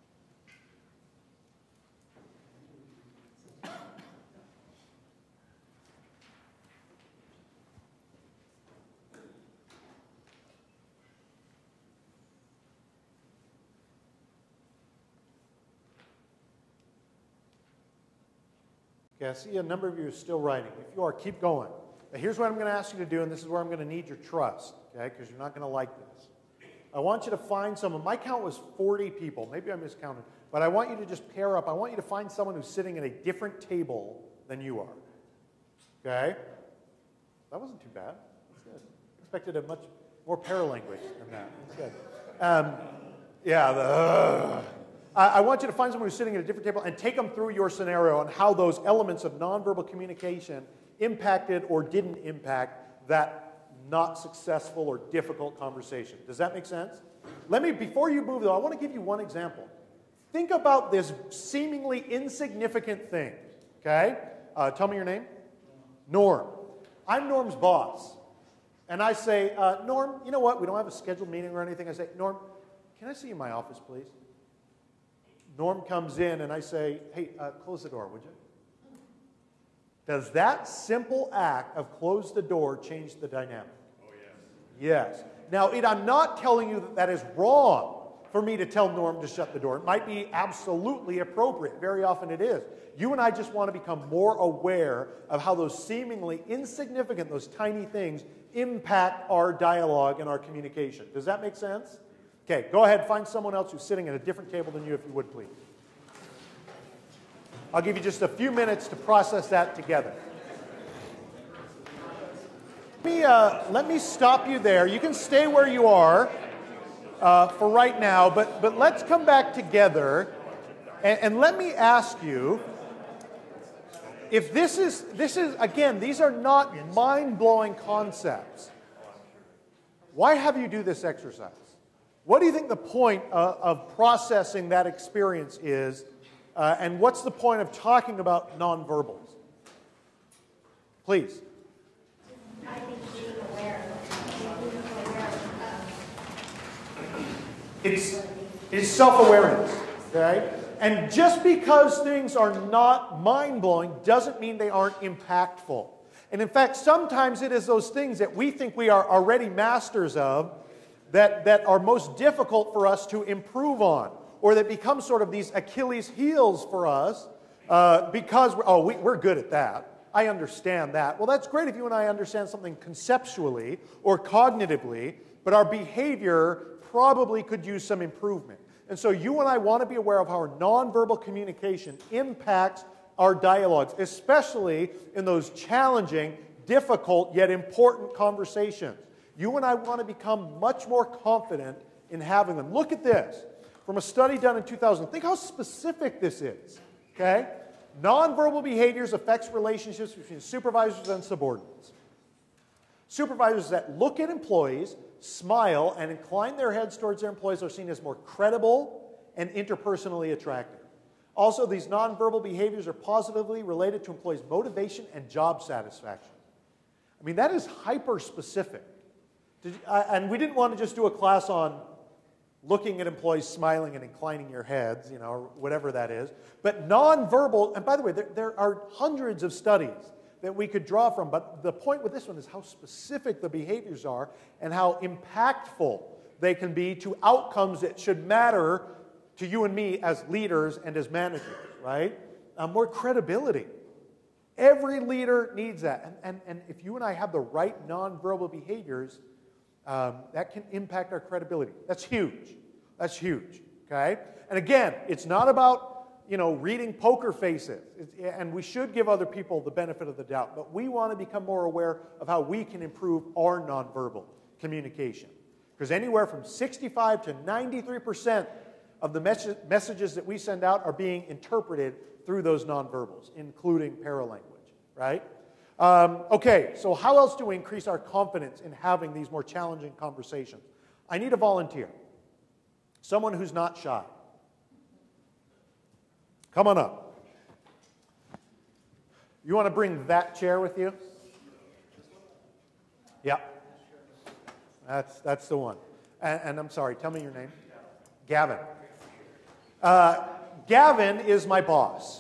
Okay, I see a number of you are still writing. If you are, keep going. Now, here's what I'm going to ask you to do, and this is where I'm going to need your trust, okay, because you're not going to like this. I want you to find someone. My count was forty people. Maybe I miscounted. But I want you to just pair up. I want you to find someone who's sitting at a different table than you are. Okay? That wasn't too bad. That's good. I expected a much more paralanguage than that. That's good. Um, yeah, the... Uh, I, I want you to find someone who's sitting at a different table and take them through your scenario on how those elements of nonverbal communication impacted or didn't impact that not successful or difficult conversation. Does that make sense? Let me, before you move though, I want to give you one example. Think about this seemingly insignificant thing, okay? Uh, tell me your name. Norm. I'm Norm's boss. And I say, uh, Norm, you know what? We don't have a scheduled meeting or anything. I say, Norm, can I see you in my office, please? Norm comes in and I say, hey, uh, close the door, would you? Does that simple act of close the door change the dynamic? Oh, yes. Yes. Now, it, I'm not telling you that that is wrong for me to tell Norm to shut the door. It might be absolutely appropriate. Very often it is. You and I just want to become more aware of how those seemingly insignificant, those tiny things, impact our dialogue and our communication. Does that make sense? Okay, go ahead, find someone else who's sitting at a different table than you, if you would, please. I'll give you just a few minutes to process that together. Let me, uh, let me stop you there. You can stay where you are uh, for right now, but, but let's come back together and, and let me ask you, if this is, this is, again, these are not mind-blowing concepts. Why have you do this exercise? What do you think the point uh, of processing that experience is? Uh, and what's the point of talking about nonverbals? Please. I think being aware, being aware of It's, it's self-awareness, okay? And just because things are not mind-blowing doesn't mean they aren't impactful. And in fact, sometimes it is those things that we think we are already masters of that, that are most difficult for us to improve on, or that become sort of these Achilles heels for us uh, because, we're, oh, we, we're good at that. I understand that. Well, that's great if you and I understand something conceptually or cognitively, but our behavior probably could use some improvement. And so you and I want to be aware of how our nonverbal communication impacts our dialogues, especially in those challenging, difficult, yet important conversations. You and I want to become much more confident in having them. Look at this. From a study done in two thousand, think how specific this is, okay? Nonverbal behaviors affects relationships between supervisors and subordinates. Supervisors that look at employees, smile, and incline their heads towards their employees are seen as more credible and interpersonally attractive. Also, these nonverbal behaviors are positively related to employees' motivation and job satisfaction. I mean, that is hyper-specific. Did, uh, and we didn't want to just do a class on looking at employees smiling and inclining your heads, you know, or whatever that is. But nonverbal, and by the way, there, there are hundreds of studies that we could draw from, but the point with this one is how specific the behaviors are and how impactful they can be to outcomes that should matter to you and me as leaders and as managers, right? Uh, more credibility. Every leader needs that. And, and, and if you and I have the right nonverbal behaviors, um, that can impact our credibility. That's huge. That's huge, okay? And again, it's not about, you know, reading poker faces. It's, and we should give other people the benefit of the doubt. But we want to become more aware of how we can improve our nonverbal communication. Because anywhere from sixty-five to ninety-three percent of the mes- messages that we send out are being interpreted through those nonverbals, including paralanguage, right? Um, okay, so how else do we increase our confidence in having these more challenging conversations? I need a volunteer. Someone who's not shy. Come on up. You want to bring that chair with you? Yeah. That's, that's the one. And, and I'm sorry, tell me your name. Gavin. Uh, Gavin is my boss.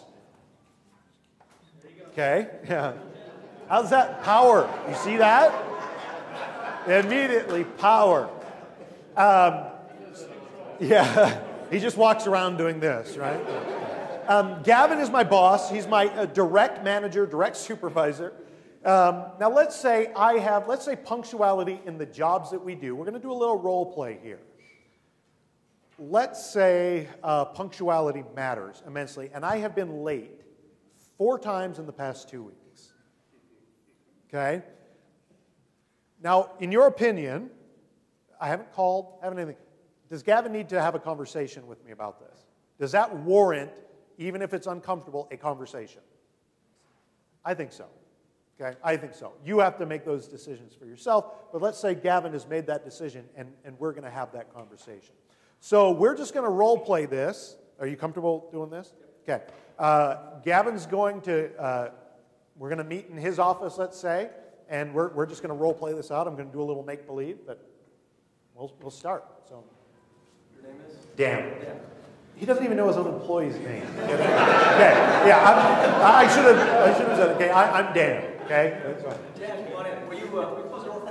Okay, yeah. How's that? Power. You see that? Immediately, power. Um, yeah, he just walks around doing this, right? Um, Gavin is my boss. He's my uh, direct manager, direct supervisor. Um, now, let's say I have, let's say punctuality in the jobs that we do. We're going to do a little role play here. Let's say uh, punctuality matters immensely, and I have been late four times in the past two weeks. Okay? Now, in your opinion, I haven't called, haven't anything. Does Gavin need to have a conversation with me about this? Does that warrant, even if it's uncomfortable, a conversation? I think so. Okay? I think so. You have to make those decisions for yourself, but let's say Gavin has made that decision, and, and we're going to have that conversation. So we're just going to role play this. Are you comfortable doing this? Okay. Uh, Gavin's going to, uh, we're going to meet in his office, let's say, and we're, we're just going to role play this out. I'm going to do a little make-believe, but we'll, we'll start. So, Your name is? Dan. Dan. He doesn't even know his own employee's name. Okay, yeah, I'm, I should have I should have said, okay, I, I'm Dan, okay? That's fine. Dan, come on in. Will you, uh, will you close the door?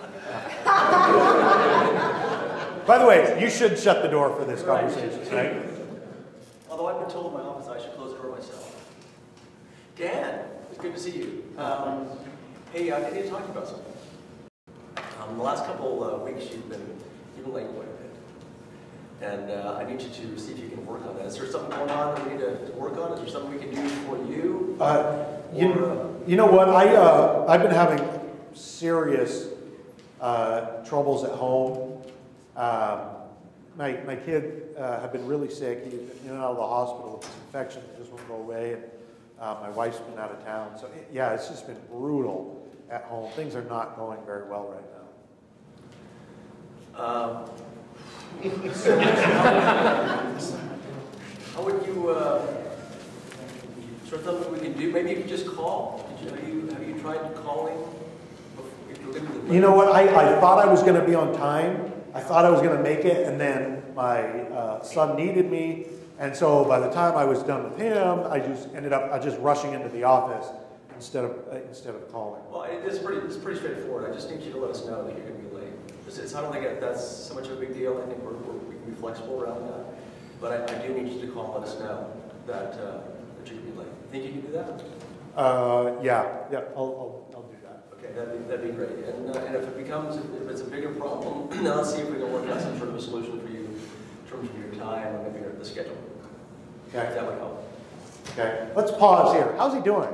By the way, you should shut the door for this conversation, right? Although I've been told in my office I should close the door myself. Dan, it's good to see you. Um, hey, I need to talk to you about something. Um, the last couple uh, weeks you've been, you've been late quite a bit. And uh, I need you to see if you can work on that. Is there something going on that we need to, to work on? Is there something we can do for you? Uh, you, or, uh, you know what? I, uh, I've been having serious uh, troubles at home. Um, my, my kid uh, had been really sick. He's been in and out of the hospital with this infection that just won't go away. And uh, my wife's been out of town. So, it, yeah, it's just been brutal at home. Things are not going very well right now. Um, How would you, uh, is there something we can do? Maybe you could just call. Did you, have, you, have you tried calling? You know what? I, I thought I was going to be on time. I thought I was going to make it, and then my uh, son needed me. And so by the time I was done with him, I just ended up uh, just rushing into the office instead of uh, instead of calling. Well, it is pretty, it's pretty straightforward. I just need you to let us know that you're going to be late. It's, it's, I don't think that's so much of a big deal. I think we're, we're, we can be flexible around that. But I, I do need you to call and let us know that, uh, that you're going to be late. Think you can do that? Uh, yeah, yeah, I'll, I'll, I'll do that. Okay, that'd be, that'd be great. And, uh, and if it becomes, if it's a bigger problem, now let's see if we can work out some sort of a solution for you in terms of your time or maybe your- the schedule. Okay. That would help. Okay, let's pause here. How's he doing?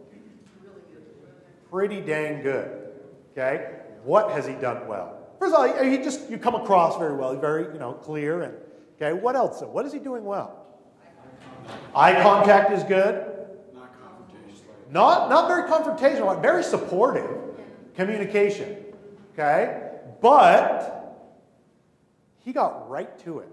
Pretty dang good. Okay, what has he done well? First of all, he, he just, you come across very well, very, you know, clear. And okay, what else? What is he doing well? Eye contact is good. Not confrontational. Not, not very confrontational, very supportive communication. Okay, but he got right to it.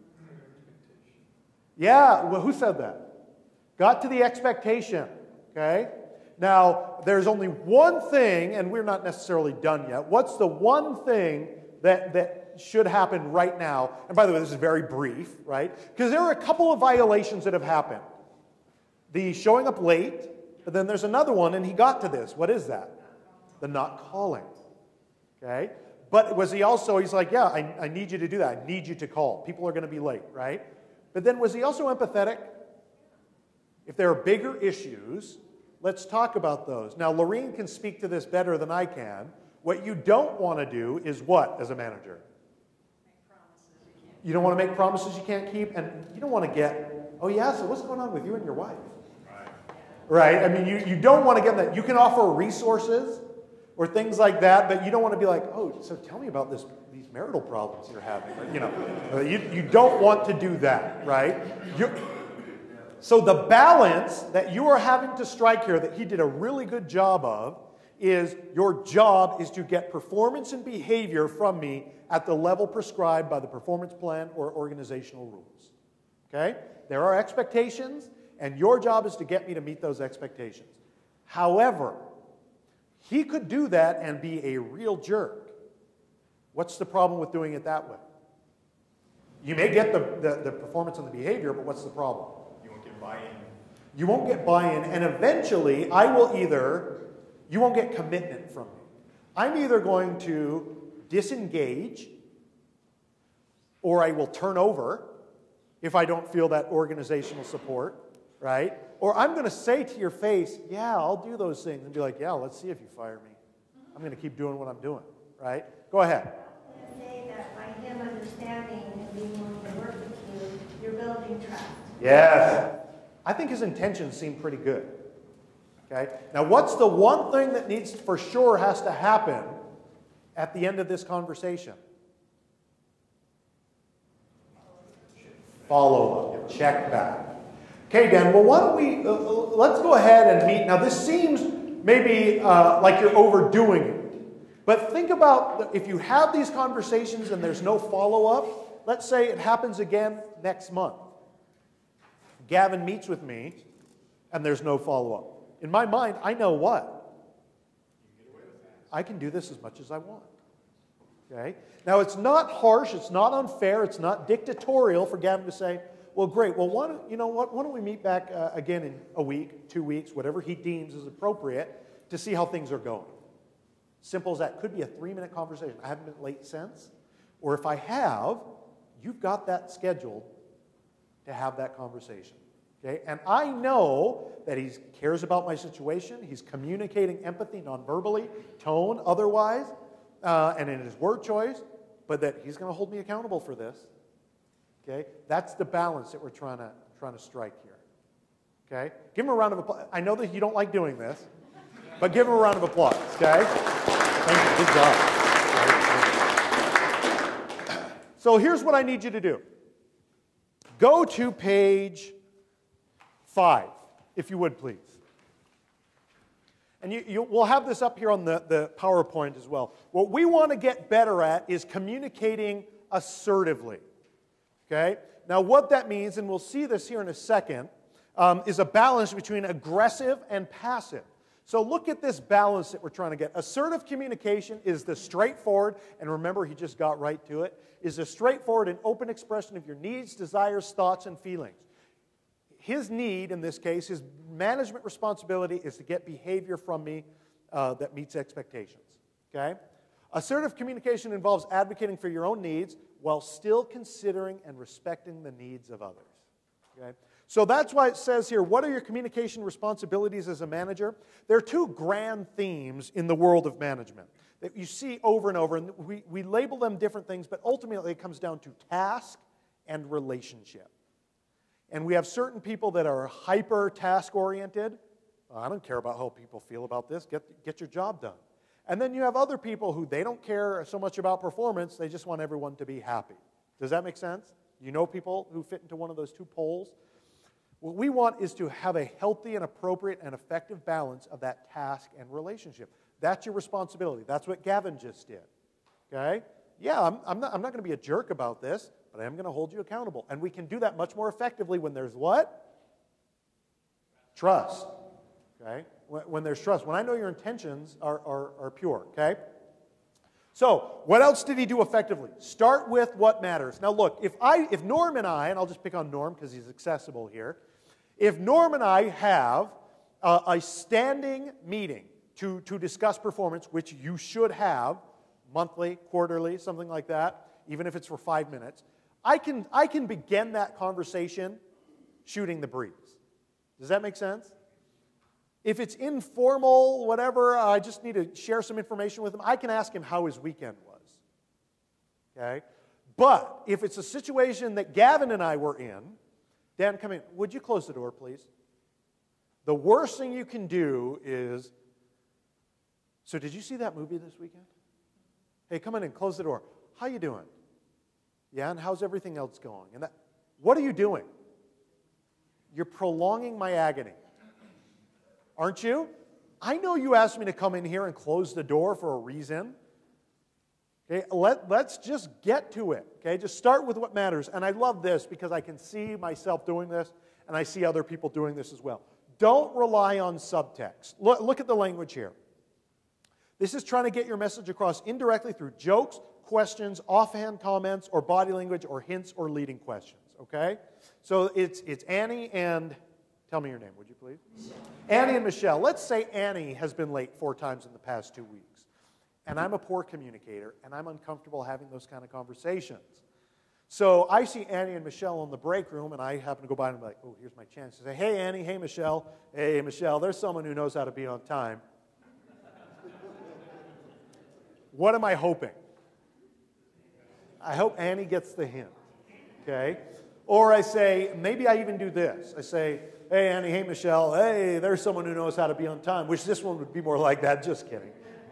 Yeah, well, who said that? Got to the expectation. Okay. Now, there's only one thing, and we're not necessarily done yet. What's the one thing that, that should happen right now? And by the way, this is very brief, right? Because there are a couple of violations that have happened. The showing up late, but then there's another one, and he got to this. What is that? The not calling. Okay? But was he also, he's like, yeah, I, I need you to do that. I need you to call. People are going to be late, right? But then was he also empathetic? If there are bigger issues, let's talk about those. Now, Lorene can speak to this better than I can. What you don't want to do is what as a manager? Make promises you can't. You don't want to make promises you can't keep, and you don't want to get, oh yeah, so what's going on with you and your wife? Right? I mean, you, you don't want to get that. You can offer resources or things like that, but you don't want to be like, oh, so tell me about this, these marital problems you're having. You know, you, you don't want to do that, right? You, So the balance that you are having to strike here that he did a really good job of is your job is to get performance and behavior from me at the level prescribed by the performance plan or organizational rules. Okay? There are expectations, and your job is to get me to meet those expectations. However, he could do that and be a real jerk. What's the problem with doing it that way? You may get the, the, the performance and the behavior, but what's the problem? Buy-in. You won't get buy-in, and eventually I will either, you won't get commitment from me. I'm either going to disengage, or I will turn over if I don't feel that organizational support, right? Or I'm going to say to your face, yeah, I'll do those things, and be like, yeah, let's see if you fire me. I'm going to keep doing what I'm doing, right? Go ahead. I say that by him understanding and being willing to work with you, you're building trust. Yes. I think his intentions seem pretty good. Okay? Now, what's the one thing that needs for sure has to happen at the end of this conversation? Follow up. Check back. Okay, Dan, well, why don't we, uh, let's go ahead and meet. Now, this seems maybe uh, like you're overdoing it. But think about if you have these conversations and there's no follow-up, let's say it happens again next month. Gavin meets with me, and there's no follow-up. In my mind, I know what? I can do this as much as I want. Okay? Now, it's not harsh, it's not unfair, it's not dictatorial for Gavin to say, well, great, well, why don't, you know what, why don't we meet back uh, again in a week, two weeks, whatever he deems is appropriate, to see how things are going. Simple as that. Could be a three-minute conversation. I haven't been late since. Or if I have, you've got that scheduled to have that conversation. Okay? And I know that he cares about my situation. He's communicating empathy non-verbally, tone, otherwise, uh, and in his word choice, but that he's going to hold me accountable for this. Okay? That's the balance that we're trying to, trying to strike here. Okay? Give him a round of applause. I know that you don't like doing this, but give him a round of applause. Okay? Thank you. Good job. So here's what I need you to do. Go to page five, if you would, please. And you, you, we'll have this up here on the, the PowerPoint as well. What we want to get better at is communicating assertively. Okay? Now, what that means, and we'll see this here in a second, um, is a balance between aggressive and passive. So look at this balance that we're trying to get. Assertive communication is the straightforward, and remember he just got right to it, is a straightforward and open expression of your needs, desires, thoughts, and feelings. His need, in this case, his management responsibility is to get behavior from me uh, that meets expectations. Okay? Assertive communication involves advocating for your own needs while still considering and respecting the needs of others. Okay? So that's why it says here, what are your communication responsibilities as a manager? There are two grand themes in the world of management that you see over and over, and we, we label them different things, but ultimately it comes down to task and relationship. And we have certain people that are hyper task-oriented. I don't care about how people feel about this. Get, get your job done. And then you have other people who they don't care so much about performance. They just want everyone to be happy. Does that make sense? You know people who fit into one of those two poles? What we want is to have a healthy and appropriate and effective balance of that task and relationship. That's your responsibility. That's what Gavin just did. Okay? Yeah, I'm, I'm not, I'm not going to be a jerk about this, but I am going to hold you accountable. And we can do that much more effectively when there's what? Trust. Okay? When, when there's trust. When I know your intentions are, are, are pure. Okay? So, what else did he do effectively? Start with what matters. Now look, if, I, if Norm and I, and I'll just pick on Norm because he's accessible here, if Norm and I have a, a standing meeting to, to discuss performance, which you should have, monthly, quarterly, something like that, even if it's for five minutes, I can, I can begin that conversation shooting the breeze. Does that make sense? If it's informal, whatever, I just need to share some information with him, I can ask him how his weekend was. Okay? But if it's a situation that Gavin and I were in, Dan, come in. Would you close the door, please? The worst thing you can do is, so did you see that movie this weekend? Hey, come in and close the door. How you doing? Yeah, and how's everything else going? And that, what are you doing? You're prolonging my agony. Aren't you? I know you asked me to come in here and close the door for a reason. Okay, let, let's just get to it. Okay, just start with what matters. And I love this because I can see myself doing this, and I see other people doing this as well. Don't rely on subtext. Look, look at the language here. This is trying to get your message across indirectly through jokes, questions, offhand comments, or body language, or hints, or leading questions. Okay? So it's, it's Annie and, tell me your name, would you please? Annie and Michelle. Let's say Annie has been late four times in the past two weeks. And I'm a poor communicator, and I'm uncomfortable having those kind of conversations. So I see Annie and Michelle in the break room, and I happen to go by and I'm like, oh, here's my chance to say, hey, Annie, hey, Michelle. Hey, Michelle, there's someone who knows how to be on time. What am I hoping? I hope Annie gets the hint, okay? Or I say, maybe I even do this. I say, hey, Annie, hey, Michelle, hey, there's someone who knows how to be on time, which this one would be more like that, just kidding.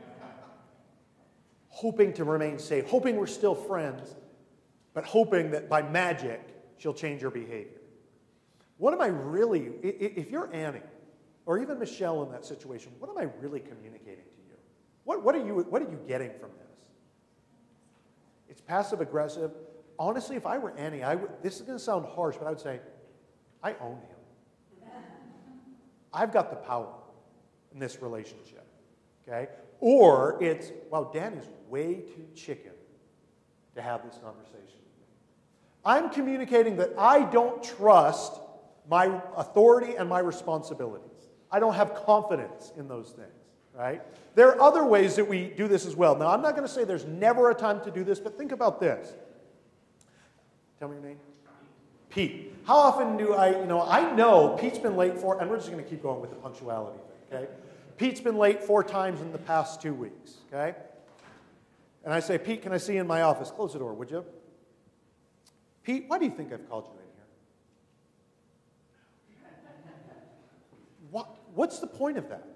Hoping to remain safe, hoping we're still friends, but hoping that by magic, she'll change her behavior. What am I really, if you're Annie, or even Michelle in that situation, what am I really communicating to you? What, what, are, you, what are you getting from this? It's passive-aggressive. Honestly, if I were Annie, I would, this is going to sound harsh, but I would say, I own him. I've got the power in this relationship, okay? Or it's, wow, Dan is way too chicken to have this conversation with me. I'm communicating that I don't trust my authority and my responsibilities. I don't have confidence in those things, right? There are other ways that we do this as well. Now, I'm not going to say there's never a time to do this, but think about this. Tell me your name. Pete. How often do I, you know, I know Pete's been late for, and we're just going to keep going with the punctuality thing, okay? Pete's been late four times in the past two weeks, okay? And I say, Pete, can I see you in my office? Close the door, would you? Pete, why do you think I've called you in here? What, what's the point of that?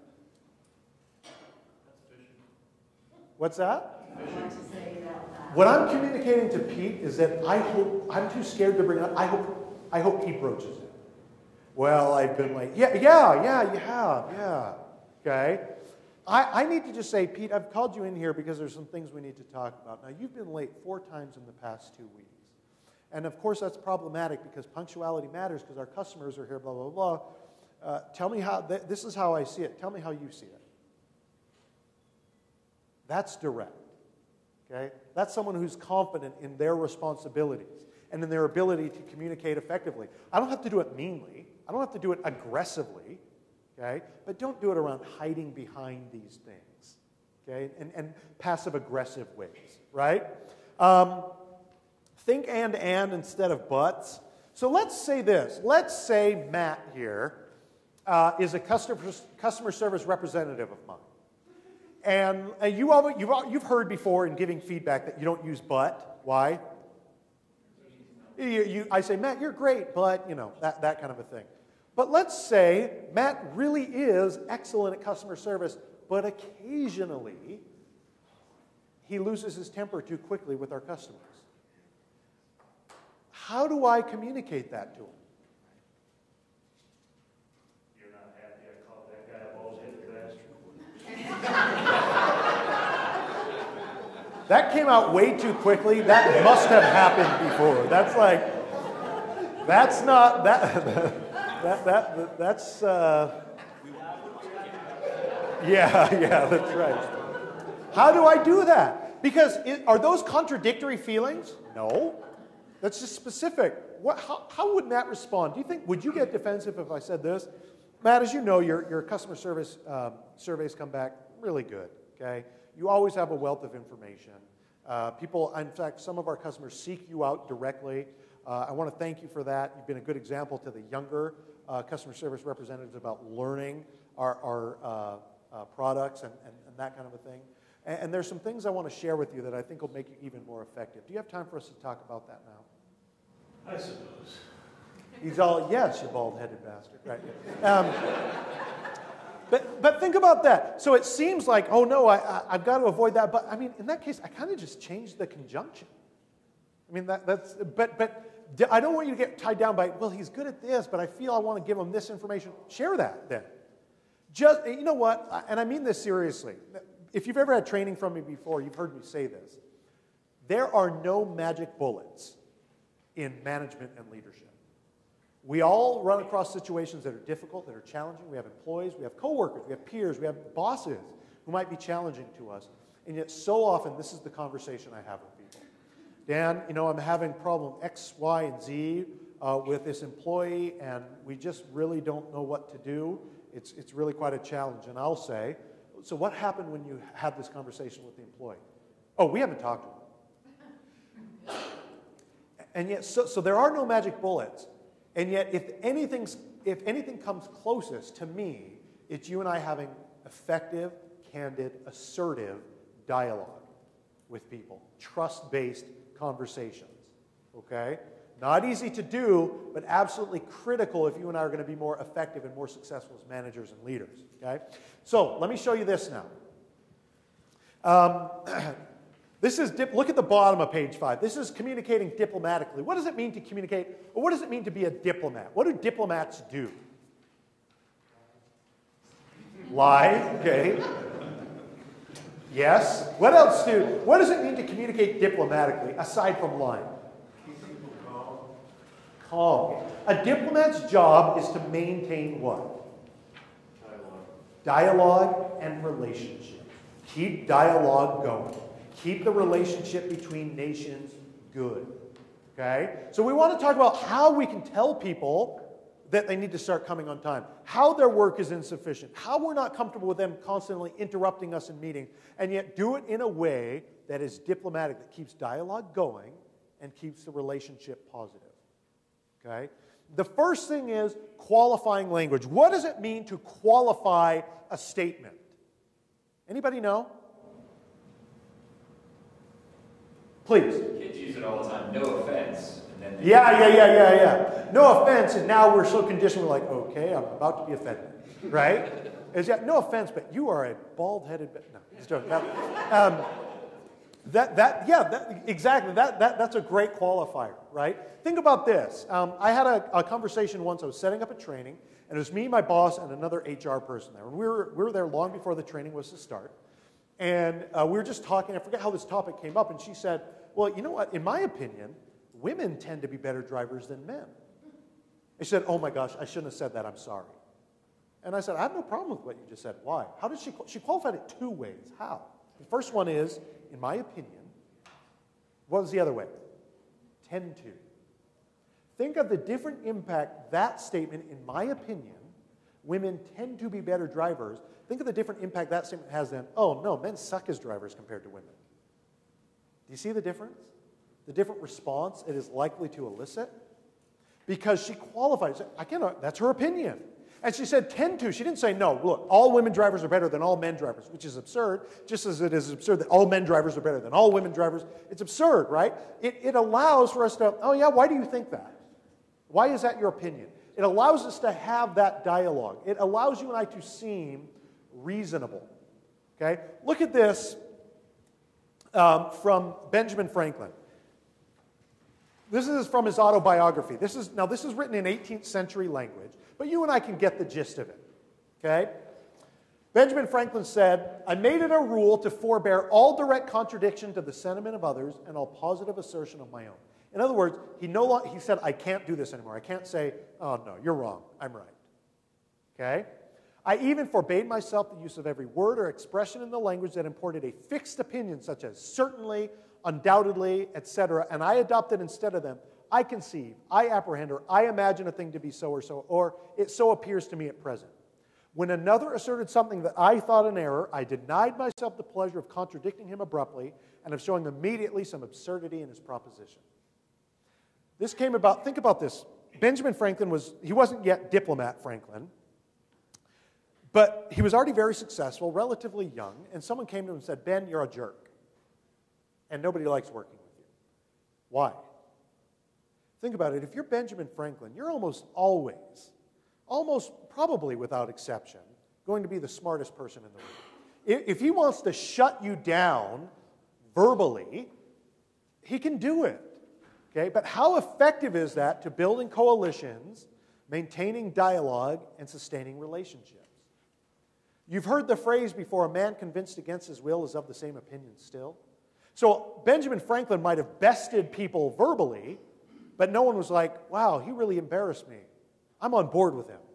What's that? What I'm communicating to Pete is that I hope, I'm too scared to bring it up. I hope, I hope Pete broaches it. Well, I've been late. Yeah, yeah, yeah, you have, yeah. Okay? I, I need to just say, Pete, I've called you in here because there's some things we need to talk about. Now, you've been late four times in the past two weeks. And, of course, that's problematic because punctuality matters because our customers are here, blah, blah, blah. Uh, tell me how, th this is how I see it. Tell me how you see it. That's direct. Okay? That's someone who's confident in their responsibilities and in their ability to communicate effectively. I don't have to do it meanly. I don't have to do it aggressively. Okay? But don't do it around hiding behind these things, okay? And, and passive-aggressive ways, right? Um, think and and instead of buts. So let's say this. Let's say Matt here uh, is a customer, customer service representative of mine. And, and you all, you've, all, you've heard before in giving feedback that you don't use but. Why? You, you, I say, Matt, you're great, but, you know, that, that kind of a thing. But let's say Matt really is excellent at customer service, but occasionally he loses his temper too quickly with our customers. How do I communicate that to him? You're not happy I called that guy a bald-headed bastard. That came out way too quickly. That must have happened before. That's like, that's not, that, that, that, that's, uh, yeah, yeah, that's right. How do I do that? Because it, are those contradictory feelings? No. That's just specific. What, how, how would Matt respond? Do you think, would you get defensive if I said this? Matt, as you know, your, your customer service um, surveys come back really good, okay? You always have a wealth of information. Uh, people, in fact, some of our customers seek you out directly. Uh, I want to thank you for that. You've been a good example to the younger uh, customer service representatives about learning our, our uh, uh, products and, and, and that kind of a thing. And, and there's some things I want to share with you that I think will make you even more effective. Do you have time for us to talk about that now? I suppose. He's all, yes, you bald-headed bastard. Right. Um, but, but think about that. So it seems like, oh, no, I, I, I've got to avoid that. But, I mean, in that case, I kind of just changed the conjunction. I mean, that, that's, but, but I don't want you to get tied down by, well, he's good at this, but I feel I want to give him this information. Share that, then. Just, you know what, and I mean this seriously. If you've ever had training from me before, you've heard me say this. There are no magic bullets in management and leadership. We all run across situations that are difficult, that are challenging. We have employees, we have coworkers, we have peers, we have bosses who might be challenging to us. And yet so often, this is the conversation I have with people. Dan, you know, I'm having problem X, Y, and Z uh, with this employee, and we just really don't know what to do. It's, it's really quite a challenge. And I'll say, so what happened when you had this conversation with the employee? Oh, we haven't talked to him. And yet, so, so there are no magic bullets. And yet, if anything's, if anything comes closest to me, it's you and I having effective, candid, assertive dialogue with people. Trust-based conversations, okay? Not easy to do, but absolutely critical if you and I are going to be more effective and more successful as managers and leaders, okay? So, let me show you this now. Um, This is, dip, look at the bottom of page five. This is communicating diplomatically. What does it mean to communicate, or what does it mean to be a diplomat? What do diplomats do? Lie, okay. Yes. What else do, what does it mean to communicate diplomatically, aside from lying? Keep people calm. Calm. A diplomat's job is to maintain what? Dialogue. Dialogue and relationship. Keep dialogue going. Keep the relationship between nations good, okay? So we want to talk about how we can tell people that they need to start coming on time, how their work is insufficient, how we're not comfortable with them constantly interrupting us in meetings, and yet do it in a way that is diplomatic, that keeps dialogue going and keeps the relationship positive, okay? The first thing is qualifying language. What does it mean to qualify a statement? Anybody know? Please. Kids use it all the time. No offense. And then they Yeah, yeah, yeah, yeah, yeah. No offense, and now we're so conditioned, we're like, okay, I'm about to be offended, right? Is yeah, no offense, but you are a bald-headed, ba- no, just joking. That, um, that, that, yeah, that, exactly, that, that, that's a great qualifier, right? Think about this. Um, I had a, a conversation once, I was setting up a training, and it was me, my boss, and another H R person there. And we were, we were there long before the training was to start. And uh, we were just talking, I forget how this topic came up, and she said, well, you know what, in my opinion, women tend to be better drivers than men. I said, oh my gosh, I shouldn't have said that, I'm sorry. And I said, I have no problem with what you just said. Why? How did she, she qualified it two ways. How? The first one is, in my opinion. What was the other way? Tend to. Think of the different impact that statement, in my opinion, women tend to be better drivers. Think of the different impact that statement has then, oh no, men suck as drivers compared to women. Do you see the difference? The different response it is likely to elicit? because she qualifies. I cannot, that's her opinion. And she said tend to. She didn't say, no, look, all women drivers are better than all men drivers, which is absurd, just as it is absurd that all men drivers are better than all women drivers. It's absurd, right? It, it allows for us to, oh yeah, why do you think that? Why is that your opinion? It allows us to have that dialogue. It allows you and I to seem reasonable. Okay? Look at this um, from Benjamin Franklin. This is from his autobiography. This is, now, this is written in eighteenth century language, but you and I can get the gist of it. Okay? Benjamin Franklin said, I made it a rule to forbear all direct contradiction to the sentiment of others and all positive assertion of my own. In other words, he no longer, he said, I can't do this anymore. I can't say, oh, no, you're wrong. I'm right. Okay? I even forbade myself the use of every word or expression in the language that imported a fixed opinion, such as certainly, undoubtedly, et cetera, and I adopted instead of them, I conceive, I apprehend, or I imagine a thing to be so or so, or it so appears to me at present. When another asserted something that I thought an error, I denied myself the pleasure of contradicting him abruptly and of showing immediately some absurdity in his proposition. This came about, think about this. Benjamin Franklin was, he wasn't yet diplomat Franklin, but he was already very successful, relatively young, and someone came to him and said, Ben, you're a jerk, and nobody likes working with you. Why? Think about it. If you're Benjamin Franklin, you're almost always, almost probably without exception, going to be the smartest person in the room. If he wants to shut you down verbally, he can do it. Okay? But how effective is that to building coalitions, maintaining dialogue, and sustaining relationships? You've heard the phrase before, a man convinced against his will is of the same opinion still. So Benjamin Franklin might have bested people verbally, but no one was like, wow, he really embarrassed me. I'm on board with him.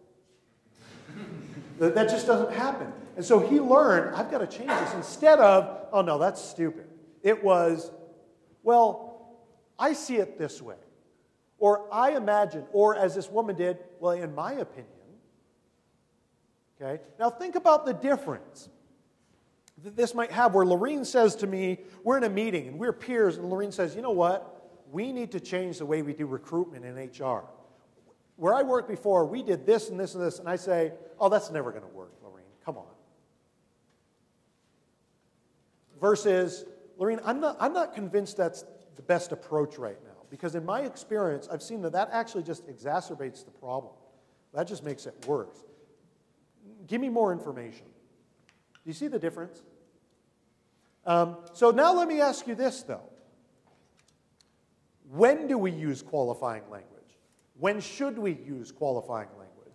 That just doesn't happen. And so he learned, I've got to change this. Instead of, oh no, that's stupid. It was, well, I see it this way. Or I imagine, or as this woman did, well, in my opinion. Okay? Now think about the difference that this might have where Lorene says to me, we're in a meeting and we're peers, and Lorene says, you know what? We need to change the way we do recruitment in H R. Where I worked before, we did this and this and this, and I say, oh, that's never going to work, Lorene. Come on. Versus, Lorene, I'm not, I'm not convinced that's the best approach right now, because in my experience, I've seen that that actually just exacerbates the problem. That just makes it worse. Give me more information. Do you see the difference? Um, so now let me ask you this, though. When do we use qualifying language? When should we use qualifying language?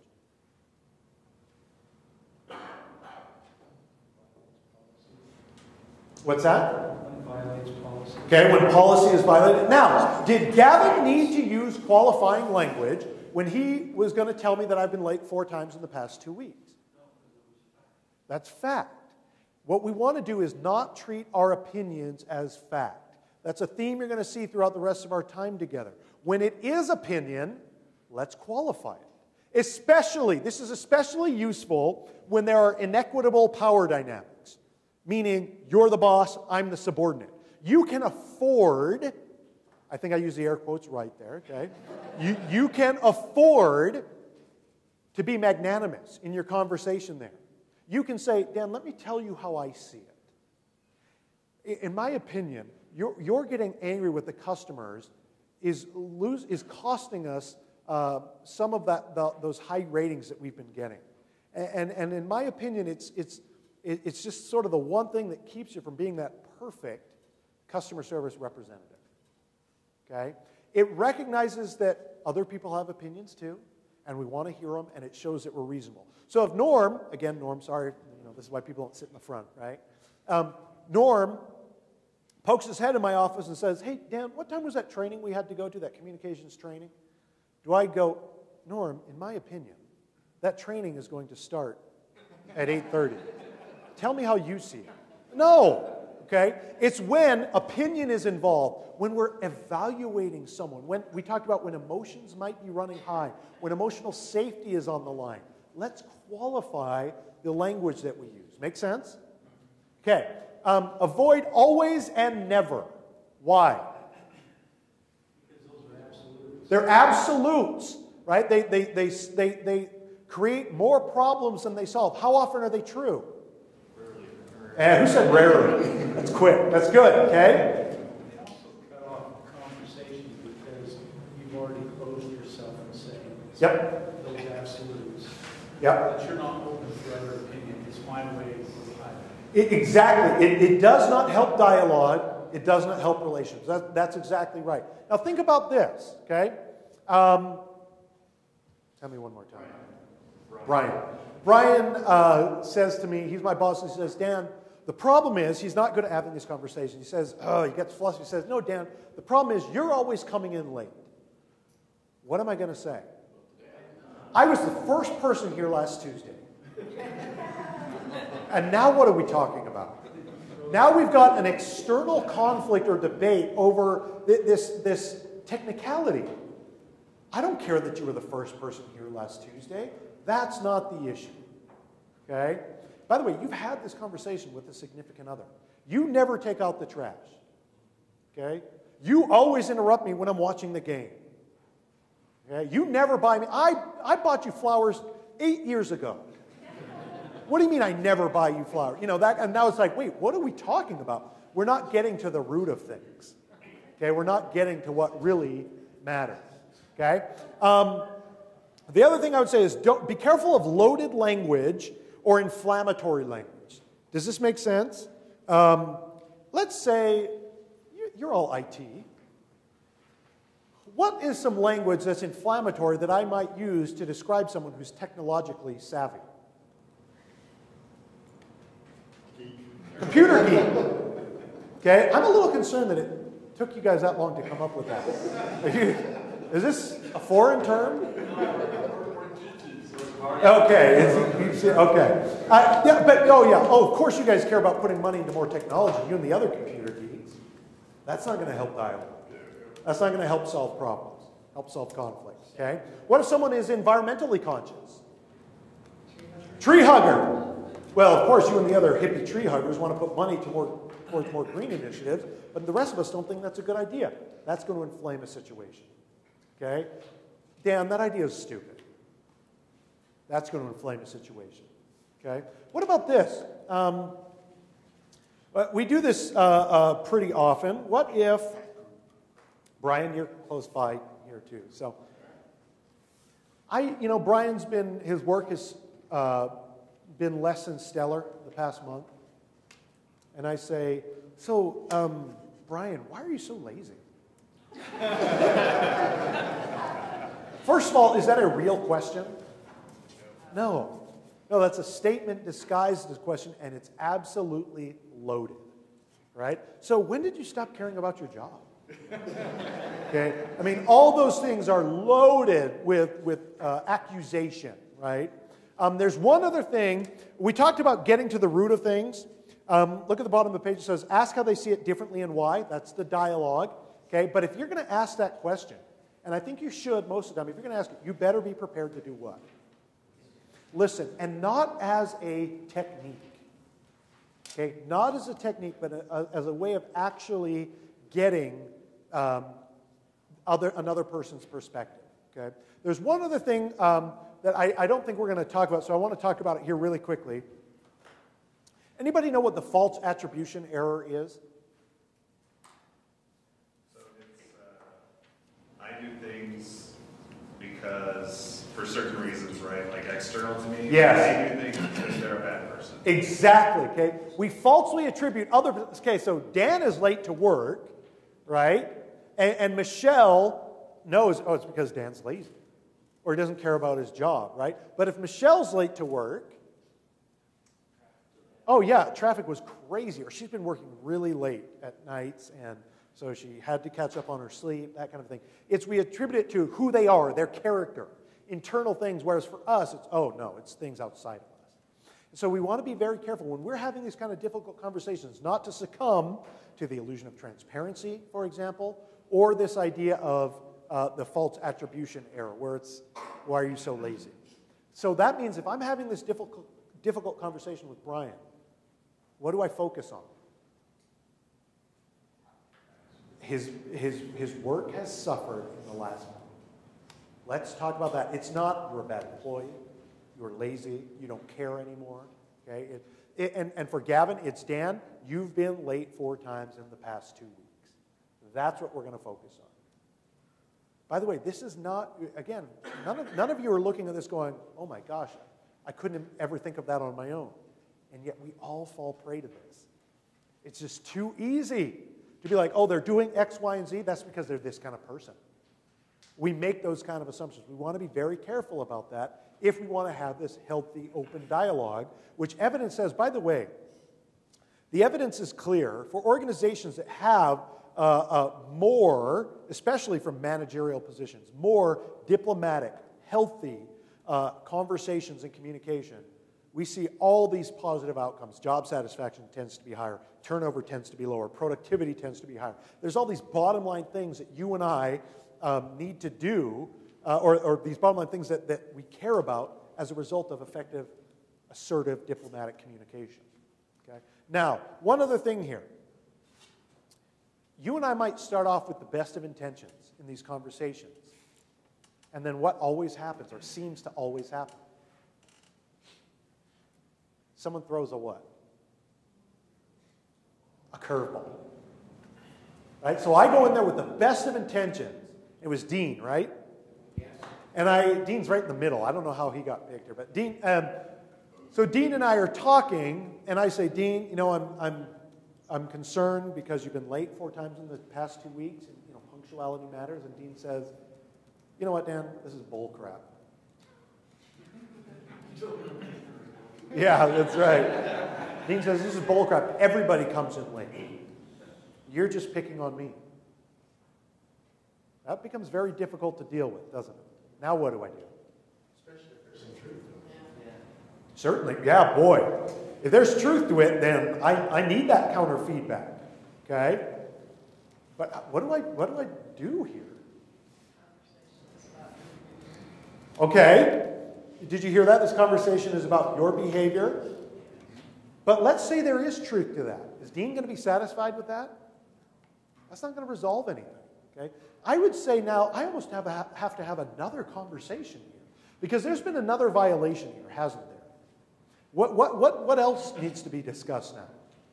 What's that? When violates policy. Okay, when policy is violated. Now, did Gavin need to use qualifying language when he was going to tell me that I've been late four times in the past two weeks? That's fact. What we want to do is not treat our opinions as fact. That's a theme you're going to see throughout the rest of our time together. When it is opinion, let's qualify it. Especially, this is especially useful when there are inequitable power dynamics, meaning you're the boss, I'm the subordinate. You can afford, I think I use the air quotes right there, okay? You, you can afford to be magnanimous in your conversation there. You can say, Dan, let me tell you how I see it. In my opinion, you're, you're getting angry with the customers is, lose, is costing us uh, some of that, the, those high ratings that we've been getting. And, and in my opinion, it's, it's, it's just sort of the one thing that keeps you from being that perfect customer service representative. Okay? It recognizes that other people have opinions too, and we want to hear them, and it shows that we're reasonable. So if Norm, again, Norm, sorry, you know, this is why people don't sit in the front, right? Um, Norm pokes his head in my office and says, hey, Dan, what time was that training we had to go to, that communications training? Do I go, Norm, in my opinion, that training is going to start at eight thirty. Tell me how you see it. No. Okay? It's when opinion is involved, when we're evaluating someone, when we talked about when emotions might be running high, when emotional safety is on the line. Let's qualify the language that we use. Make sense? Okay. Um, avoid always and never. Why? Because those are absolutes. They're absolutes, right? They, they, they, they, they create more problems than they solve. How often are they true? Rarely. And who said rarely? That's quick. That's good, okay? They also cut off conversations because you've already closed yourself and saying Yep. those absolutes. Yep. But you're not open for other opinion. It's my way or highway. It, exactly. It, it does not help dialogue. It does not help relations. That, that's exactly right. Now think about this, okay? Um, tell me one more time. Brian. Brian uh, says to me, he's my boss, he says, Dan, the problem is, he's not good at having this conversation. He says, oh, he gets flustered. He says, no, Dan, the problem is you're always coming in late. What am I going to say? I was the first person here last Tuesday. And now what are we talking about? Now we've got an external conflict or debate over th this, this technicality. I don't care that you were the first person here last Tuesday. That's not the issue. Okay? By the way, you've had this conversation with a significant other. You never take out the trash. Okay? You always interrupt me when I'm watching the game. Okay? You never buy me. I, I bought you flowers eight years ago. What do you mean I never buy you flowers? You know, that, and now it's like, wait, what are we talking about? We're not getting to the root of things. Okay? We're not getting to what really matters. Okay? Um, the other thing I would say is don't, be careful of loaded language or inflammatory language. Does this make sense? Um, let's say you're all I T. What is some language that's inflammatory that I might use to describe someone who's technologically savvy? Computer geek. Okay, I'm a little concerned that it took you guys that long to come up with that. Are you, is this a foreign term? Okay, it's, okay. Uh, yeah, but oh yeah, oh of course you guys care about putting money into more technology. You and the other computer geeks. That's not going to help dialogue. That's not going to help solve problems. Help solve conflicts. Okay. What if someone is environmentally conscious? Tree hugger. Well, of course, you and the other hippie tree huggers want to put money to more, towards more green initiatives, but the rest of us don't think that's a good idea. That's going to inflame a situation. Okay? Dan, that idea is stupid. That's going to inflame a situation. Okay? What about this? Um, we do this uh, uh, pretty often. What if, Brian, you're close by here too. So, I, you know, Brian's been, his work is, uh, been less than stellar the past month. And I say, so, um, Brian, why are you so lazy? First of all, is that a real question? No. No, that's a statement disguised as a question, and it's absolutely loaded. Right? So when did you stop caring about your job? Okay? I mean, all those things are loaded with, with uh, accusation, right? Um, there's one other thing. We talked about getting to the root of things. Um, look at the bottom of the page. It says, ask how they see it differently and why. That's the dialogue. Okay? But if you're going to ask that question, and I think you should most of the time, if you're going to ask it, you better be prepared to do what? Listen, and not as a technique. Okay? Not as a technique, but a, a, as a way of actually getting um, other, another person's perspective. Okay? There's one other thing um, that I, I don't think we're going to talk about, so I want to talk about it here really quickly. Anybody know what the false attribution error is? So it's, uh, I do things because, for certain reasons, right? Like external to me. Yes. They do things because they're a bad person. Exactly, okay? We falsely attribute other, okay, so Dan is late to work, right? And, and Michelle knows, oh, it's because Dan's lazy. Or he doesn't care about his job, right? But if Michelle's late to work, oh yeah, traffic was crazy, or she's been working really late at nights, and so she had to catch up on her sleep, that kind of thing. It's we attribute it to who they are, their character, internal things, whereas for us, it's, oh no, it's things outside of us. So we want to be very careful when we're having these kind of difficult conversations, not to succumb to the illusion of transparency, for example, or this idea of uh, the false attribution error, where it's, why are you so lazy? So that means if I'm having this difficult, difficult conversation with Brian, what do I focus on? His, his, his work has suffered in the last month. Let's talk about that. It's not you're a bad employee, you're lazy, you don't care anymore. Okay? It, it, and, and for Gavin, it's Dan, you've been late four times in the past two weeks. That's what we're going to focus on. By the way, this is not, again, none of, none of you are looking at this going, oh my gosh, I couldn't ever think of that on my own. And yet we all fall prey to this. It's just too easy to be like, oh, they're doing X, Y, and Z. That's because they're this kind of person. We make those kind of assumptions. We want to be very careful about that if we want to have this healthy, open dialogue, which evidence says, by the way, the evidence is clear for organizations that have uh, uh, more, especially from managerial positions, more diplomatic, healthy uh, conversations and communication. We see all these positive outcomes. Job satisfaction tends to be higher. Turnover tends to be lower. Productivity tends to be higher. There's all these bottom line things that you and I um, need to do, uh, or, or these bottom line things that, that we care about as a result of effective, assertive, diplomatic communication. Okay? Now, one other thing here. You and I might start off with the best of intentions in these conversations. And then what always happens, or seems to always happen? Someone throws a what? A curveball. Right? So I go in there with the best of intentions. It was Dean, right? Yes. And I, Dean's right in the middle. I don't know how he got picked here, but Dean. Um, so Dean and I are talking, and I say, Dean, you know, I'm, I'm, I'm concerned because you've been late four times in the past two weeks, and you know, punctuality matters. And Dean says, you know what, Dan? This is bull crap. Yeah, that's right. Dean says, this is bullcrap. Everybody comes in late. You're just picking on me. That becomes very difficult to deal with, doesn't it? Now what do I do? Especially if there's some truth to it. Yeah. Certainly, yeah, boy. If there's truth to it, then I, I need that counter feedback. Okay? But what do I what do I do here? Okay. Did you hear that? This conversation is about your behavior. But let's say there is truth to that. Is Dean going to be satisfied with that? That's not going to resolve anything. Okay? I would say now I almost have, a, have to have another conversation here. Because there's been another violation here, hasn't there? What, what, what, what else needs to be discussed now?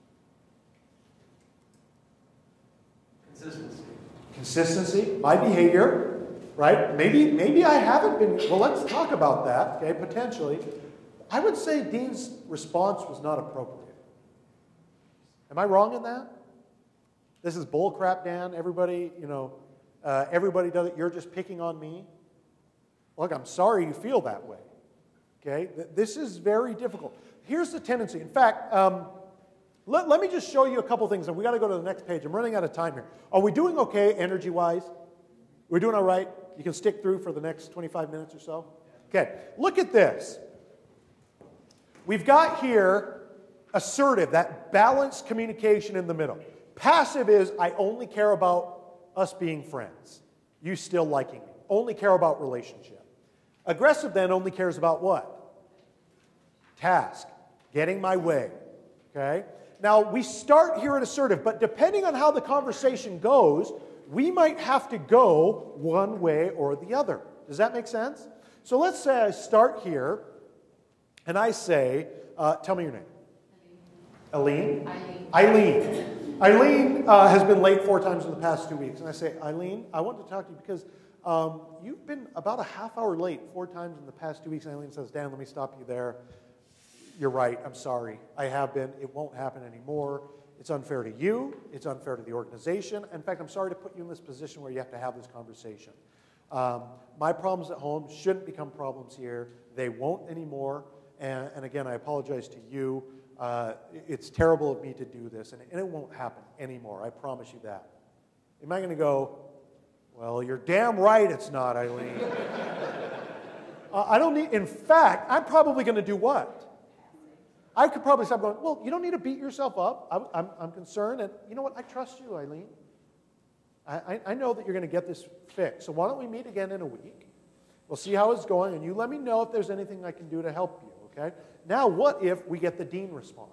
Consistency. Consistency, my behavior. Right? Maybe, maybe I haven't been, well, let's talk about that, okay, potentially. I would say Dean's response was not appropriate. Am I wrong in that? This is bull crap, Dan. Everybody, you know, uh, everybody does it. You're just picking on me. Look, I'm sorry you feel that way. Okay? This is very difficult. Here's the tendency. In fact, um, let, let me just show you a couple things, and we got to go to the next page. I'm running out of time here. Are we doing okay energy-wise? We're doing all right? You can stick through for the next twenty-five minutes or so? Okay, look at this. We've got here assertive, that balanced communication in the middle. Passive is, I only care about us being friends. You still liking me. Only care about relationship. Aggressive then only cares about what? Task. Getting my way. Okay? Now, we start here at assertive, but depending on how the conversation goes, we might have to go one way or the other. Does that make sense? So let's say I start here, and I say, uh, tell me your name. Eileen? Eileen. Eileen. Eileen uh, has been late four times in the past two weeks. And I say, Eileen, I want to talk to you because um, you've been about a half hour late four times in the past two weeks. And Eileen says, Dan, let me stop you there. You're right. I'm sorry. I have been. It won't happen anymore. It's unfair to you. It's unfair to the organization. In fact, I'm sorry to put you in this position where you have to have this conversation. Um, my problems at home shouldn't become problems here. They won't anymore. And, and again, I apologize to you. Uh, it's terrible of me to do this, and, and it won't happen anymore. I promise you that. Am I going to go, well, you're damn right it's not, Eileen. uh, I don't need, in fact, I'm probably going to do what? I could probably stop going, well, you don't need to beat yourself up. I'm, I'm, I'm concerned, and you know what? I trust you, Eileen. I, I, I know that you're going to get this fixed. So why don't we meet again in a week? We'll see how it's going, and you let me know if there's anything I can do to help you, okay? Now, what if we get the Dean response?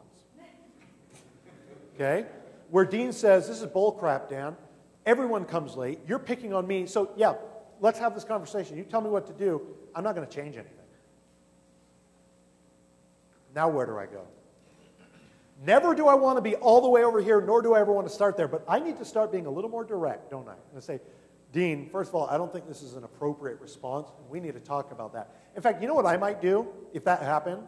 Okay? Where Dean says, this is bull crap, Dan. Everyone comes late. You're picking on me. So, yeah, let's have this conversation. You tell me what to do. I'm not going to change anything. Now where do I go? Never do I want to be all the way over here, nor do I ever want to start there. But I need to start being a little more direct, don't I? And say, Dean, first of all, I don't think this is an appropriate response. And we need to talk about that. In fact, you know what I might do if that happened?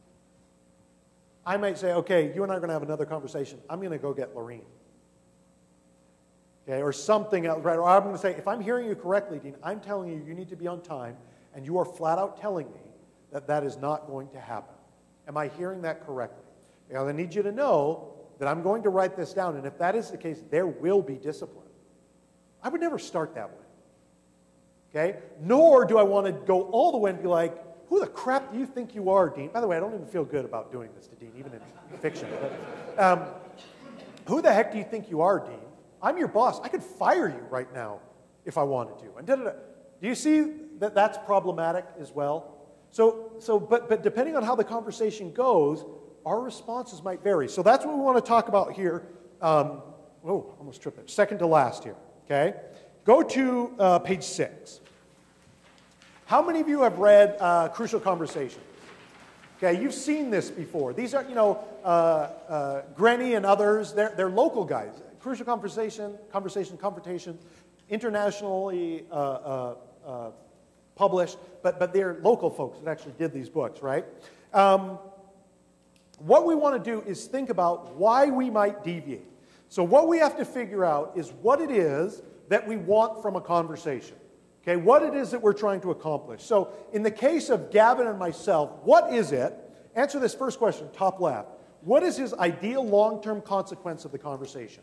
I might say, okay, you and I are going to have another conversation. I'm going to go get Lorene. Okay, or something else, right? Or I'm going to say, if I'm hearing you correctly, Dean, I'm telling you you need to be on time, and you are flat out telling me that that is not going to happen. Am I hearing that correctly? Now, I need you to know that I'm going to write this down, and if that is the case, there will be discipline. I would never start that way. Okay? Nor do I want to go all the way and be like, who the crap do you think you are, Dean? By the way, I don't even feel good about doing this to Dean, even in fiction. But, um, who the heck do you think you are, Dean? I'm your boss. I could fire you right now if I wanted to. And da, da, da. Do you see that that's problematic as well? So, so but, but depending on how the conversation goes, our responses might vary. So that's what we want to talk about here. Um, oh, almost tripped it. Second to last here. Okay? Go to uh, page six. How many of you have read uh, Crucial Conversation? Okay, you've seen this before. These are, you know, uh, uh, Grenny and others, they're, they're local guys. Crucial Conversation, Conversation, Confrontation, internationally uh, uh, uh, published, but, but they're local folks that actually did these books, right? Um, what we want to do is think about why we might deviate. So what we have to figure out is what it is that we want from a conversation. Okay, what it is that we're trying to accomplish. So in the case of Gavin and myself, what is it? Answer this first question, top left. What is his ideal long-term consequence of the conversation?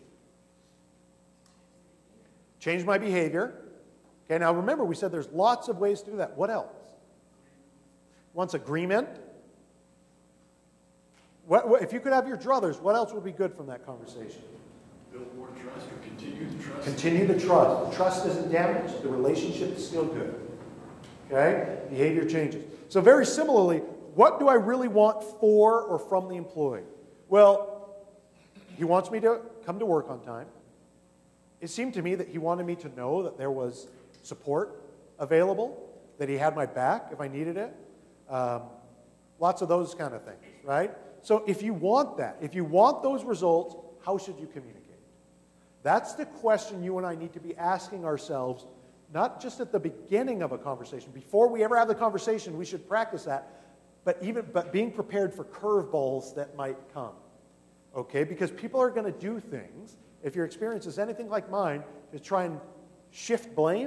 Change my behavior. Okay, now remember we said there's lots of ways to do that. What else? Wants agreement. What, what, if you could have your druthers, what else would be good from that conversation? Build more trust or continue the trust. Continue the trust. The trust isn't damaged. The relationship is still good. Okay? Behavior changes. So very similarly, what do I really want for or from the employee? Well, he wants me to come to work on time. It seemed to me that he wanted me to know that there was support available, that he had my back if I needed it. Um, lots of those kind of things, right? So if you want that, if you want those results, how should you communicate? That's the question you and I need to be asking ourselves, not just at the beginning of a conversation. Before we ever have the conversation, we should practice that, but even but being prepared for curveballs that might come. Okay? Because people are going to do things, if your experience is anything like mine, to try and shift blame,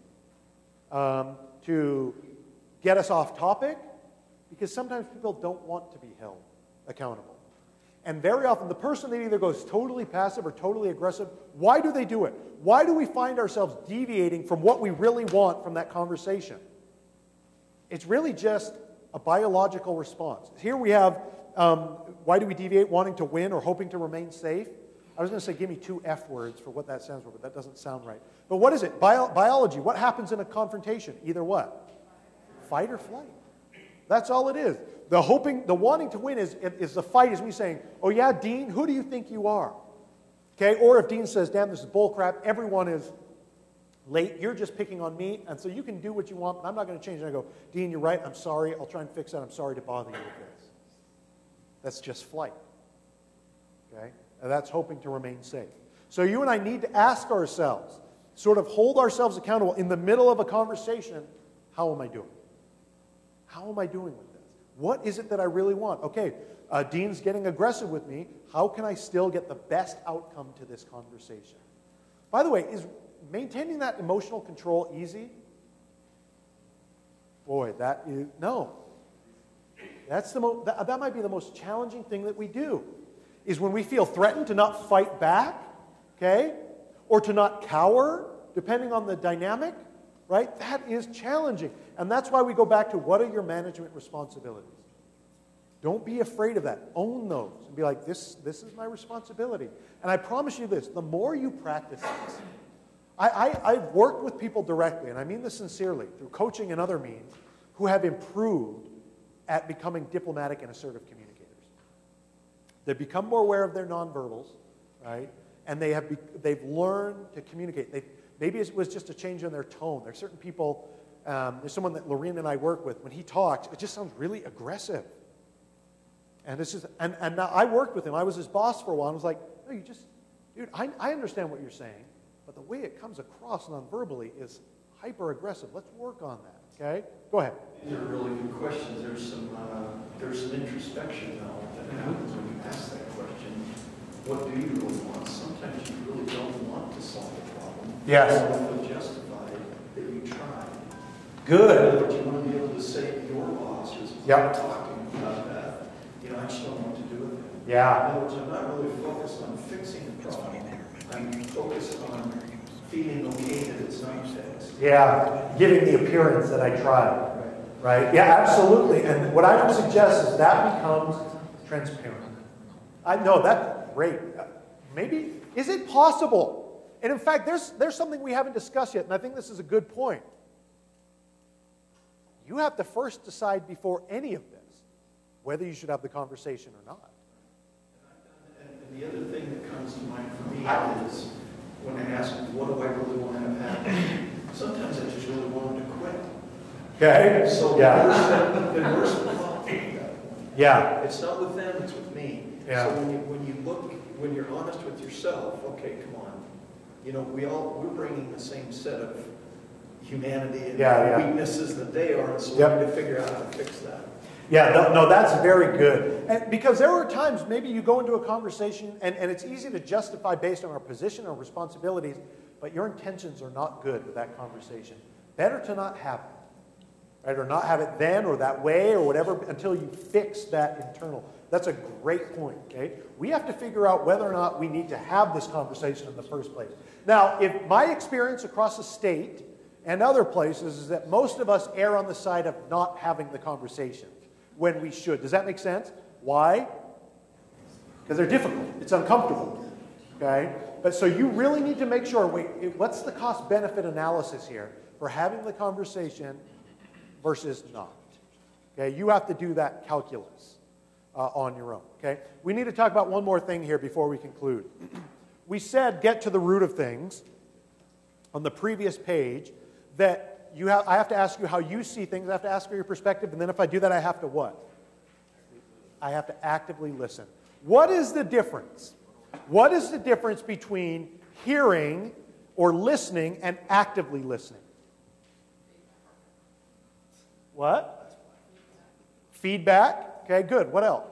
um, to get us off topic, because sometimes people don't want to be held accountable. And very often, the person that either goes totally passive or totally aggressive, why do they do it? Why do we find ourselves deviating from what we really want from that conversation? It's really just a biological response. Here we have, um, why do we deviate? Wanting to win or hoping to remain safe? I was going to say, give me two F words for what that stands for, but that doesn't sound right. But what is it? Bio biology. What happens in a confrontation? Either what? Fight or flight. That's all it is. The hoping, the wanting to win is, is the fight is me saying, oh yeah, Dean, who do you think you are? Okay, or if Dean says, damn, this is bull crap, everyone is late, you're just picking on me, and so you can do what you want, but I'm not going to change. And I go, Dean, you're right, I'm sorry, I'll try and fix that, I'm sorry to bother you with this. That's just flight. Okay, and that's hoping to remain safe. So you and I need to ask ourselves, sort of hold ourselves accountable in the middle of a conversation, how am I doing? How am I doing with this? What is it that I really want? Okay, uh, Dean's getting aggressive with me. How can I still get the best outcome to this conversation? By the way, is maintaining that emotional control easy? Boy, that is, no. That's the mo that, that might be the most challenging thing that we do, is when we feel threatened to not fight back, okay? Or to not cower, depending on the dynamic, right? That is challenging. And that's why we go back to, what are your management responsibilities? Don't be afraid of that. Own those and be like, this, this is my responsibility. And I promise you this, the more you practice this, I, I, I've worked with people directly, and I mean this sincerely, through coaching and other means, who have improved at becoming diplomatic and assertive communicators. They've become more aware of their nonverbals, right? And they have be, they've learned to communicate. They've, Maybe it was just a change in their tone. There's certain people, um, there's someone that Lorene and I work with, when he talks, it just sounds really aggressive. And it's just, and, and now I worked with him. I was his boss for a while. And I was like, no, you just, dude, I, I understand what you're saying, but the way it comes across non-verbally is hyper-aggressive. Let's work on that, okay? Go ahead. These are really good questions. There's some, uh, there's some introspection now that happens when you ask that question. What do you really want? Sometimes you really don't want to solve the problem. Yes. You don't feel justified that you tried. Good. But you want to be able to say to your boss who's Yep. talking about that, you know, I just don't know what to do with it. Yeah. In other words, I'm not really focused on fixing the problem. I'm focused on feeling okay that it's not fixed. Yeah, giving the appearance that I tried. Right? Yeah, absolutely. And what I would suggest is that becomes transparent. I know that's great. Maybe, is it possible? And in fact, there's, there's something we haven't discussed yet, and I think this is a good point. You have to first decide before any of this whether you should have the conversation or not. And the other thing that comes to mind for me is when I ask, what do I really want to have happen? Sometimes I just really want them to quit. Okay? So Yeah. then where's the problem at that point? Yeah. It's not with them, it's with me. Yeah. So when you, when you look, when you're honest with yourself, okay, come on. You know, we all, we're bringing the same set of humanity and Yeah, yeah. weaknesses that they are, and so Yep. we need to figure out how to fix that. Yeah, no, no, that's very good. And because there are times maybe you go into a conversation and, and it's easy to justify based on our position or responsibilities, but your intentions are not good with that conversation. Better to not have it, right? Or not have it then or that way or whatever until you fix that internal. That's a great point, okay? We have to figure out whether or not we need to have this conversation in the first place. Now, if my experience across the state and other places is that most of us err on the side of not having the conversation when we should. Does that make sense? Why? Because they're difficult. It's uncomfortable. Okay? But so you really need to make sure, wait, what's the cost-benefit analysis here for having the conversation versus not? Okay? You have to do that calculus uh, on your own. Okay? We need to talk about one more thing here before we conclude. We said get to the root of things on the previous page, that you have, I have to ask you how you see things. I have to ask for your perspective. And then if I do that, I have to what? I have to actively listen. What is the difference? What is the difference between hearing or listening and actively listening? What? Feedback. Okay, good. What else?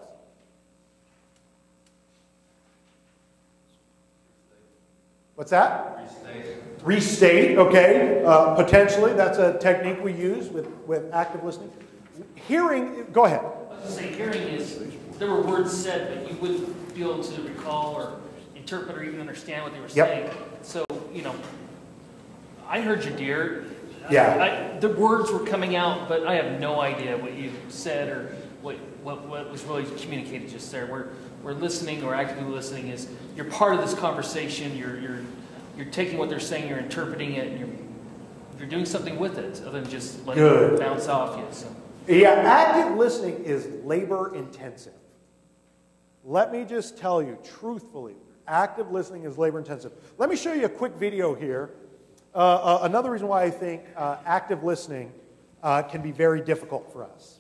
What's that? Restate. Restate, okay. Uh, potentially, that's a technique we use with, with active listening. Hearing, go ahead. I was going to say, hearing is, there were words said, but you wouldn't be able to recall or interpret or even understand what they were Yep. saying. So, you know, I heard you, dear. Yeah. I, the words were coming out, but I have no idea what you said or what, what, what was really communicated just there. We're, we're listening or actively listening is, you're part of this conversation, you're, you're, you're taking what they're saying, you're interpreting it, and you're, you're doing something with it other than just letting Good. it bounce off you. So. Yeah, active listening is labor intensive. Let me just tell you truthfully, active listening is labor intensive. Let me show you a quick video here. Uh, uh, another reason why I think uh, active listening uh, can be very difficult for us.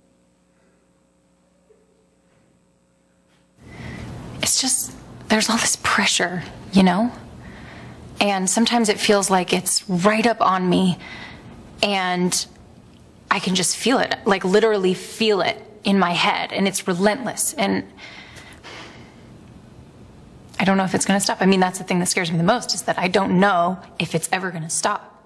It's just, there's all this pressure, you know? And sometimes it feels like it's right up on me and I can just feel it, like literally feel it in my head, and it's relentless. And I don't know if it's going to stop. I mean, that's the thing that scares me the most, is that I don't know if it's ever going to stop.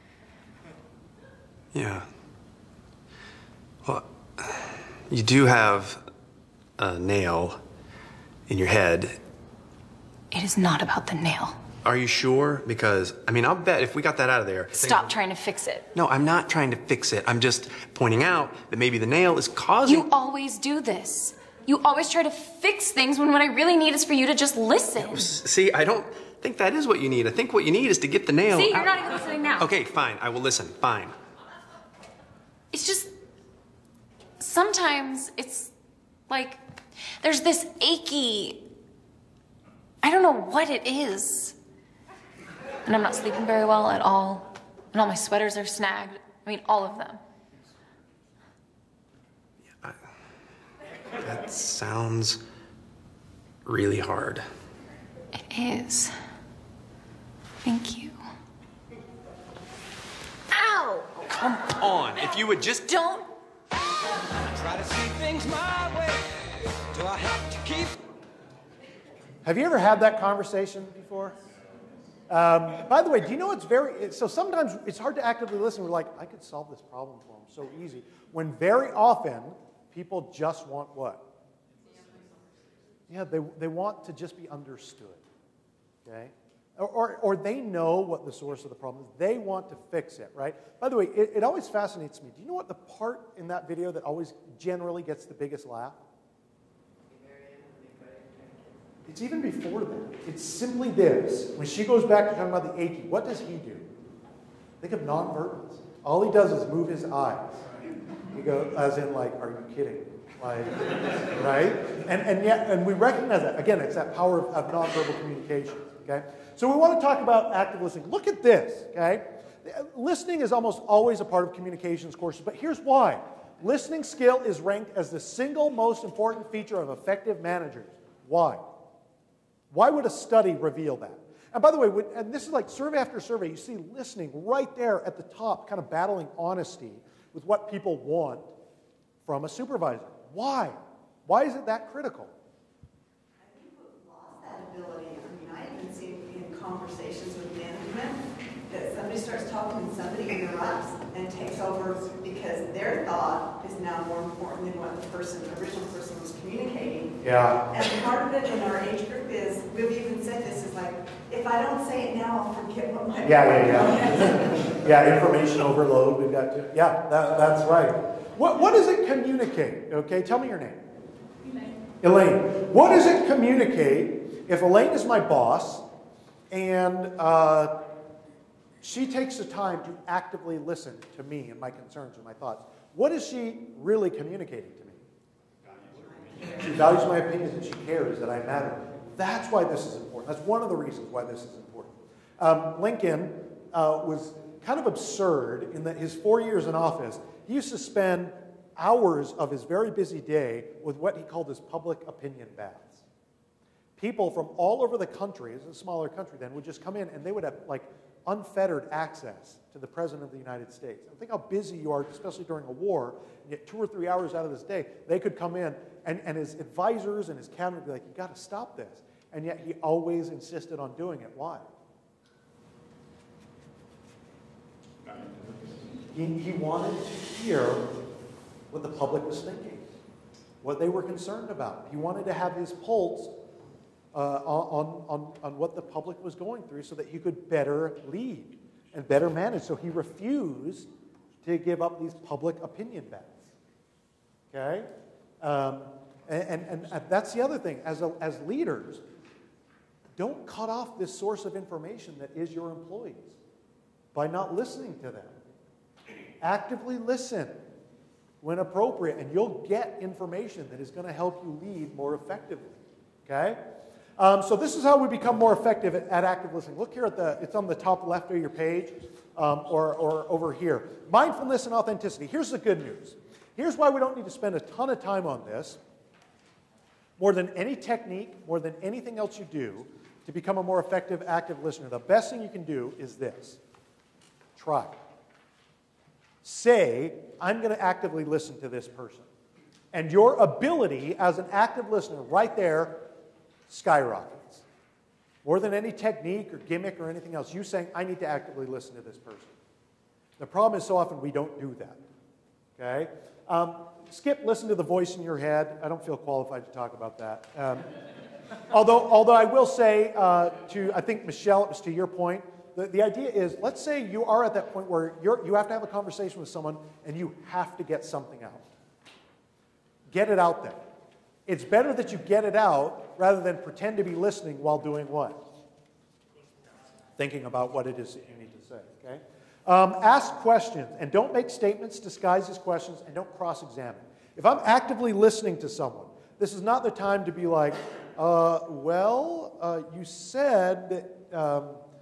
Yeah. Well, you do have a nail in your head. It is not about the nail. Are you sure? Because, I mean, I'll bet if we got that out of there... Stop trying to fix it. No, I'm not trying to fix it. I'm just pointing out that maybe the nail is causing... You always do this. You always try to fix things when what I really need is for you to just listen. See, I don't think that is what you need. I think what you need is to get the nail See, you're out. not even listening now. Okay, fine. I will listen. Fine. It's just... Sometimes it's like there's this achy... I don't know what it is. and I'm not sleeping very well at all, and all my sweaters are snagged. I mean, all of them. That sounds really hard. It is. Thank you. Ow! Come on, if you would just... Don't. Try to see things my way. Do I have to keep... Have you ever had that conversation before? Um, by the way, do you know it's very... So sometimes it's hard to actively listen. We're like, I could solve this problem for them so easy. When very often, people just want what? Yeah, they, they want to just be understood. Okay? Or, or, or they know what the source of the problem is. They want to fix it, right? By the way, it, it always fascinates me. Do you know what the part in that video that always generally gets the biggest laugh? It's even before that. It's simply this. When she goes back to talking about the achy, what does he do? Think of nonverbals. All he does is move his eyes. He goes, as in like, are you kidding? Like, right? And, and yet, and we recognize that. Again, it's that power of, of nonverbal communication, okay? So we want to talk about active listening. Look at this, okay? Listening is almost always a part of communications courses, but here's why. Listening skill is ranked as the single most important feature of effective managers. Why? Why would a study reveal that? And by the way, when, and this is like survey after survey, you see listening right there at the top, kind of battling honesty with what people want from a supervisor. Why? Why is it that critical? I think we've lost that ability. I mean, I even see in conversations with management that somebody starts talking and somebody interrupts and takes over because their thought is now more important than what the person, the original person was communicating. Yeah. And part of it in our age group is, we've even said this, is like, if I don't say it now, I'll forget what my... Yeah, yeah, yeah. Yeah, information overload, we've got to... Yeah, that, that's right. What, what does it communicate? Okay, tell me your name. Elaine. Elaine. What does it communicate if Elaine is my boss and uh, she takes the time to actively listen to me and my concerns and my thoughts? What is she really communicating to me? She values my opinions and she cares that I matter. That's why this is important. That's one of the reasons why this is important. Um, Lincoln uh, was kind of absurd in that his four years in office, he used to spend hours of his very busy day with what he called his public opinion baths. People from all over the country, it's a smaller country then, would just come in and they would have like unfettered access to the President of the United States. And think how busy you are, especially during a war, and yet two or three hours out of this day, they could come in and, and his advisors and his cabinet would be like, you got to stop this. And yet he always insisted on doing it. Why? He, he wanted to hear what the public was thinking, what they were concerned about. He wanted to have his pulse uh, on, on, on what the public was going through so that he could better lead and better manage. So he refused to give up these public opinion bets. Okay? Um, and, and, and that's the other thing. As, a, as leaders, don't cut off this source of information that is your employees by not listening to them. Actively listen when appropriate, and you'll get information that is going to help you lead more effectively. Okay? Um, so this is how we become more effective at, at active listening. Look here at the, it's on the top left of your page, um, or, or over here. Mindfulness and authenticity. Here's the good news. Here's why we don't need to spend a ton of time on this. More than any technique, more than anything else you do to become a more effective active listener, the best thing you can do is this. Try. Say, I'm going to actively listen to this person. And your ability as an active listener right there skyrockets. More than any technique or gimmick or anything else, you saying, I need to actively listen to this person. The problem is so often we don't do that. Okay? Um, skip, listen to the voice in your head. I don't feel qualified to talk about that. Um, although, although I will say uh, to, I think, Michelle, it was to your point, The, the idea is, let's say you are at that point where you're, you have to have a conversation with someone and you have to get something out. Get it out there. It's better that you get it out rather than pretend to be listening while doing what? Thinking about what it is that you need to say, okay? Um, ask questions and don't make statements disguised as questions and don't cross-examine. If I'm actively listening to someone, this is not the time to be like, uh, well, uh, you said that... Um,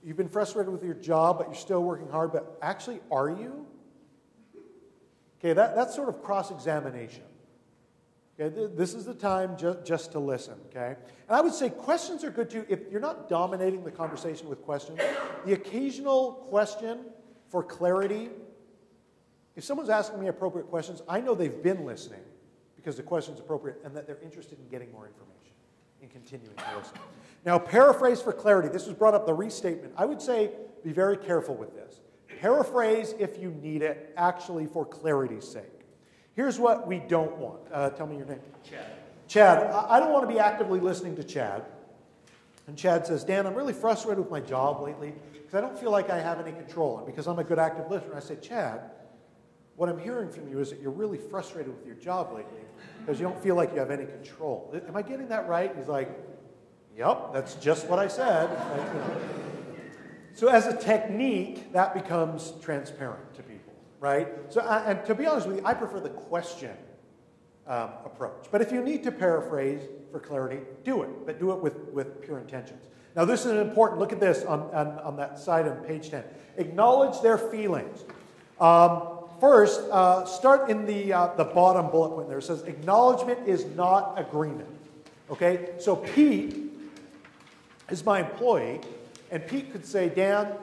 You've been frustrated with your job, but you're still working hard, but actually, are you? Okay, that, that's sort of cross-examination. Okay, th- this is the time ju- just to listen, okay? And I would say questions are good too. If you're not dominating the conversation with questions, the occasional question for clarity, if someone's asking me appropriate questions, I know they've been listening because the question's appropriate and that they're interested in getting more information and continuing to listen. Now, paraphrase for clarity. This was brought up, the restatement. I would say be very careful with this. Paraphrase if you need it, actually for clarity's sake. Here's what we don't want. Uh, tell me your name. Chad. Chad, I don't want to be actively listening to Chad. And Chad says, Dan, I'm really frustrated with my job lately because I don't feel like I have any control. And because I'm a good active listener, I say, Chad, what I'm hearing from you is that you're really frustrated with your job lately because you don't feel like you have any control. Am I getting that right? He's like, yep, that's just what I said. Like, you know. So as a technique, that becomes transparent to people, right? So, uh, and to be honest with you, I prefer the question um, approach. But if you need to paraphrase for clarity, do it, but do it with, with pure intentions. Now, this is important. Look at this on, on, on that side on page ten. Acknowledge their feelings. Um, first, uh, start in the, uh, the bottom bullet point there. It says, acknowledgement is not agreement. Okay? So Pete is my employee, and Pete could say, Dan,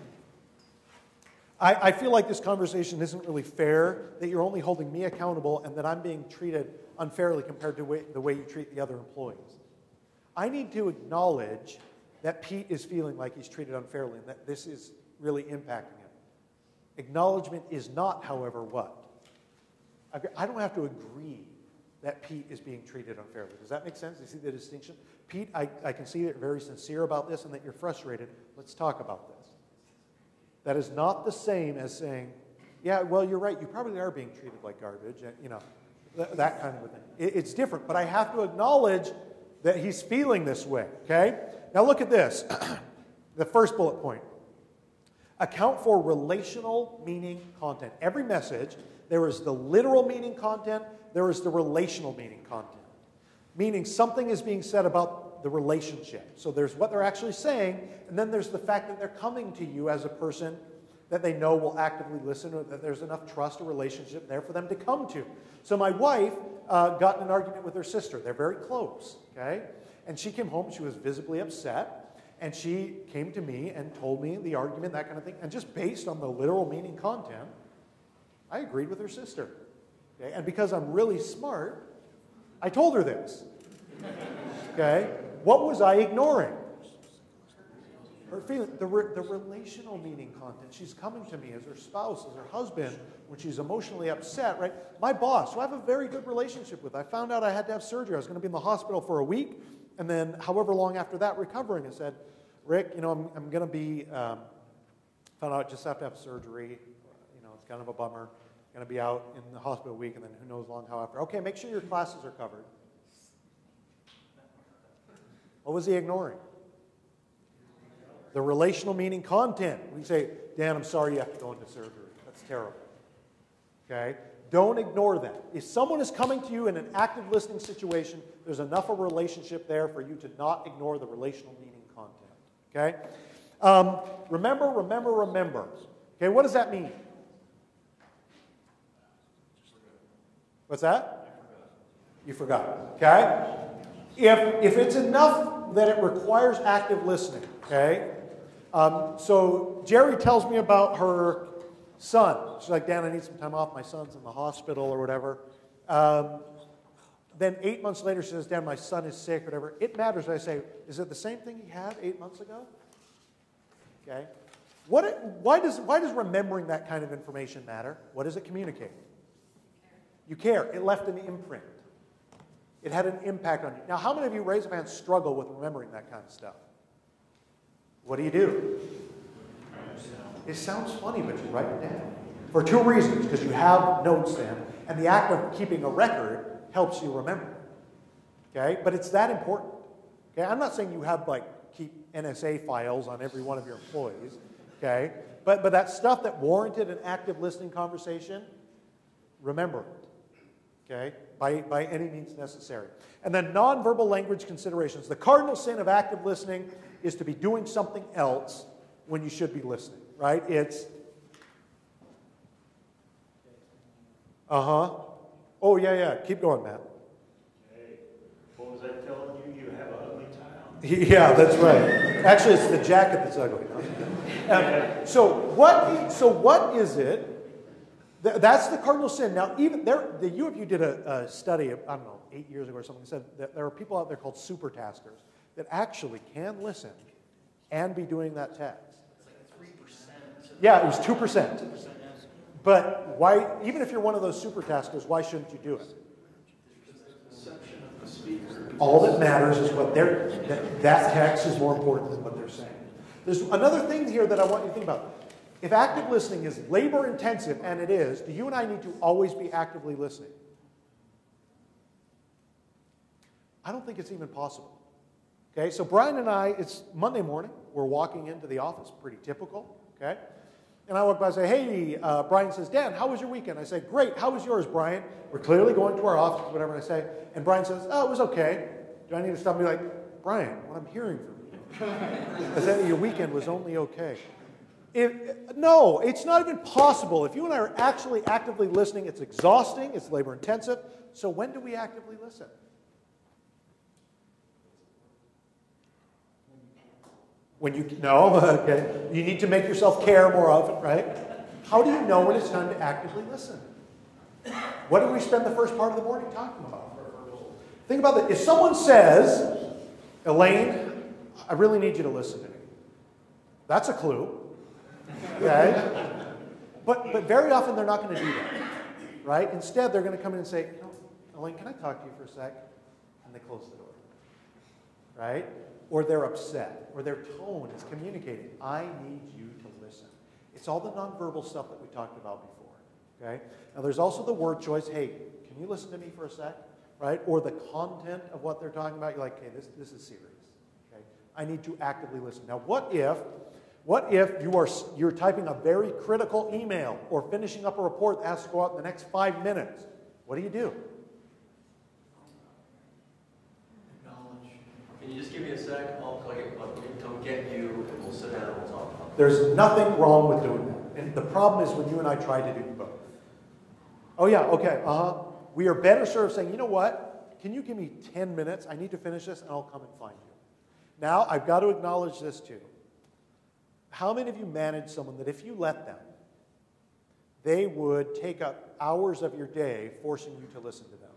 I, I feel like this conversation isn't really fair, that you're only holding me accountable and that I'm being treated unfairly compared to way, the way you treat the other employees. I need to acknowledge that Pete is feeling like he's treated unfairly and that this is really impacting him. Acknowledgement is not, however, what? I don't have to agree that Pete is being treated unfairly. Does that make sense? You see the distinction? Pete, I, I can see that you're very sincere about this and that you're frustrated. Let's talk about this. That is not the same as saying, yeah, well, you're right. You probably are being treated like garbage. You know, th- that kind of a thing. It, it's different, but I have to acknowledge that he's feeling this way, okay? Now look at this. The first bullet point. Account for relational meaning content. Every message, there is the literal meaning content, there is the relational meaning content. Meaning something is being said about the relationship. So there's what they're actually saying, and then there's the fact that they're coming to you as a person that they know will actively listen, or that there's enough trust or relationship there for them to come to. So my wife uh, got in an argument with her sister. They're very close, okay? And she came home, she was visibly upset, and she came to me and told me the argument, that kind of thing. And just based on the literal meaning content, I agreed with her sister. Okay? And because I'm really smart, I told her this. Okay? What was I ignoring? Her feeling, the, re, the relational meaning content. She's coming to me as her spouse, as her husband, when she's emotionally upset, right? My boss, who I have a very good relationship with, I found out I had to have surgery. I was going to be in the hospital for a week, and then however long after that, recovering, and said, Rick, you know, I'm, I'm going to be, um, found out I just have to have surgery. You know, it's kind of a bummer. Going to be out in the hospital a week, and then who knows long how after. Okay, make sure your classes are covered. What was he ignoring? The relational meaning content. We say, Dan, I'm sorry you have to go into surgery. That's terrible. Okay? Don't ignore that. If someone is coming to you in an active listening situation, there's enough of a relationship there for you to not ignore the relational meaning content. Okay? Um, remember, remember, remember. Okay, what does that mean? What's that? You forgot. Okay? If, if it's enough that it requires active listening, okay? Um, so Jerry tells me about her son. She's like, Dan, I need some time off. My son's in the hospital or whatever. Um, then eight months later, she says, Dan, my son is sick or whatever. It matters. I say, is it the same thing he had eight months ago? Okay? What it, why, does, why does remembering that kind of information matter? What does it communicate? You care. It left an imprint. It had an impact on you. Now, how many of you, raise of hands, struggle with remembering that kind of stuff? What do you do? It sounds funny, but you write it down. For two reasons. Because you have notes then, and the act of keeping a record helps you remember. Okay? But it's that important. Okay? I'm not saying you have, like, keep N S A files on every one of your employees. Okay? But, but that stuff that warranted an active listening conversation, remember it. Okay, by, by any means necessary. And then nonverbal language considerations. The cardinal sin of active listening is to be doing something else when you should be listening, right? It's, uh-huh. Oh, yeah, yeah. Keep going, Matt. Hey, what was I telling you? You have an ugly tie on. Yeah, that's right. Actually, it's the jacket that's ugly. Um, so what? So what is it? Th- that's the cardinal sin. Now, even there, the U of U did a, a study. I don't know, eight years ago or something. Said that there are people out there called super taskers that actually can listen and be doing that task. It's like three percent. Yeah, it was two percent. Two percent. But why? Even if you're one of those super taskers, why shouldn't you do it? All that matters is what they're, that, that text is more important than what they're saying. There's another thing here that I want you to think about. If active listening is labor intensive, and it is, do you and I need to always be actively listening? I don't think it's even possible. Okay, so Brian and I, it's Monday morning. We're walking into the office, pretty typical, okay? And I walk by and say, hey, uh, Brian says, Dan, how was your weekend? I say, great, how was yours, Brian? We're clearly going to our office, whatever, and I say, and Brian says, oh, it was okay. Do I need to stop and be like, Brian, what I'm hearing from you is that your weekend was only okay. If, no, it's not even possible. If you and I are actually actively listening, it's exhausting, it's labor intensive. So when do we actively listen? When you, no, okay. You need to make yourself care more often, right? How do you know when it's time to actively listen? What do we spend the first part of the morning talking about? Think about that. If someone says, Elaine, I really need you to listen to me. That's a clue. Okay? But, but very often they're not going to do that. Right? Instead, they're going to come in and say, you know, Elaine, can I talk to you for a sec? And they close the door. Right? Or they're upset, or their tone is communicating, I need you to listen. It's all the nonverbal stuff that we talked about before, okay? Now there's also the word choice, hey, can you listen to me for a sec, right? Or the content of what they're talking about, you're like, okay, this, this is serious, okay? I need to actively listen. Now what if, what if you are, you're typing a very critical email or finishing up a report that has to go out in the next five minutes? What do you do? Can you just give me a sec? I'll click it, I'll come get you, and we'll sit down and we'll talk about it. There's nothing wrong with doing that. And the problem is when you and I try to do both. Oh yeah, okay, uh-huh. We are better served saying, you know what? Can you give me ten minutes? I need to finish this and I'll come and find you. Now, I've got to acknowledge this too. How many of you manage someone that if you let them, they would take up hours of your day forcing you to listen to them?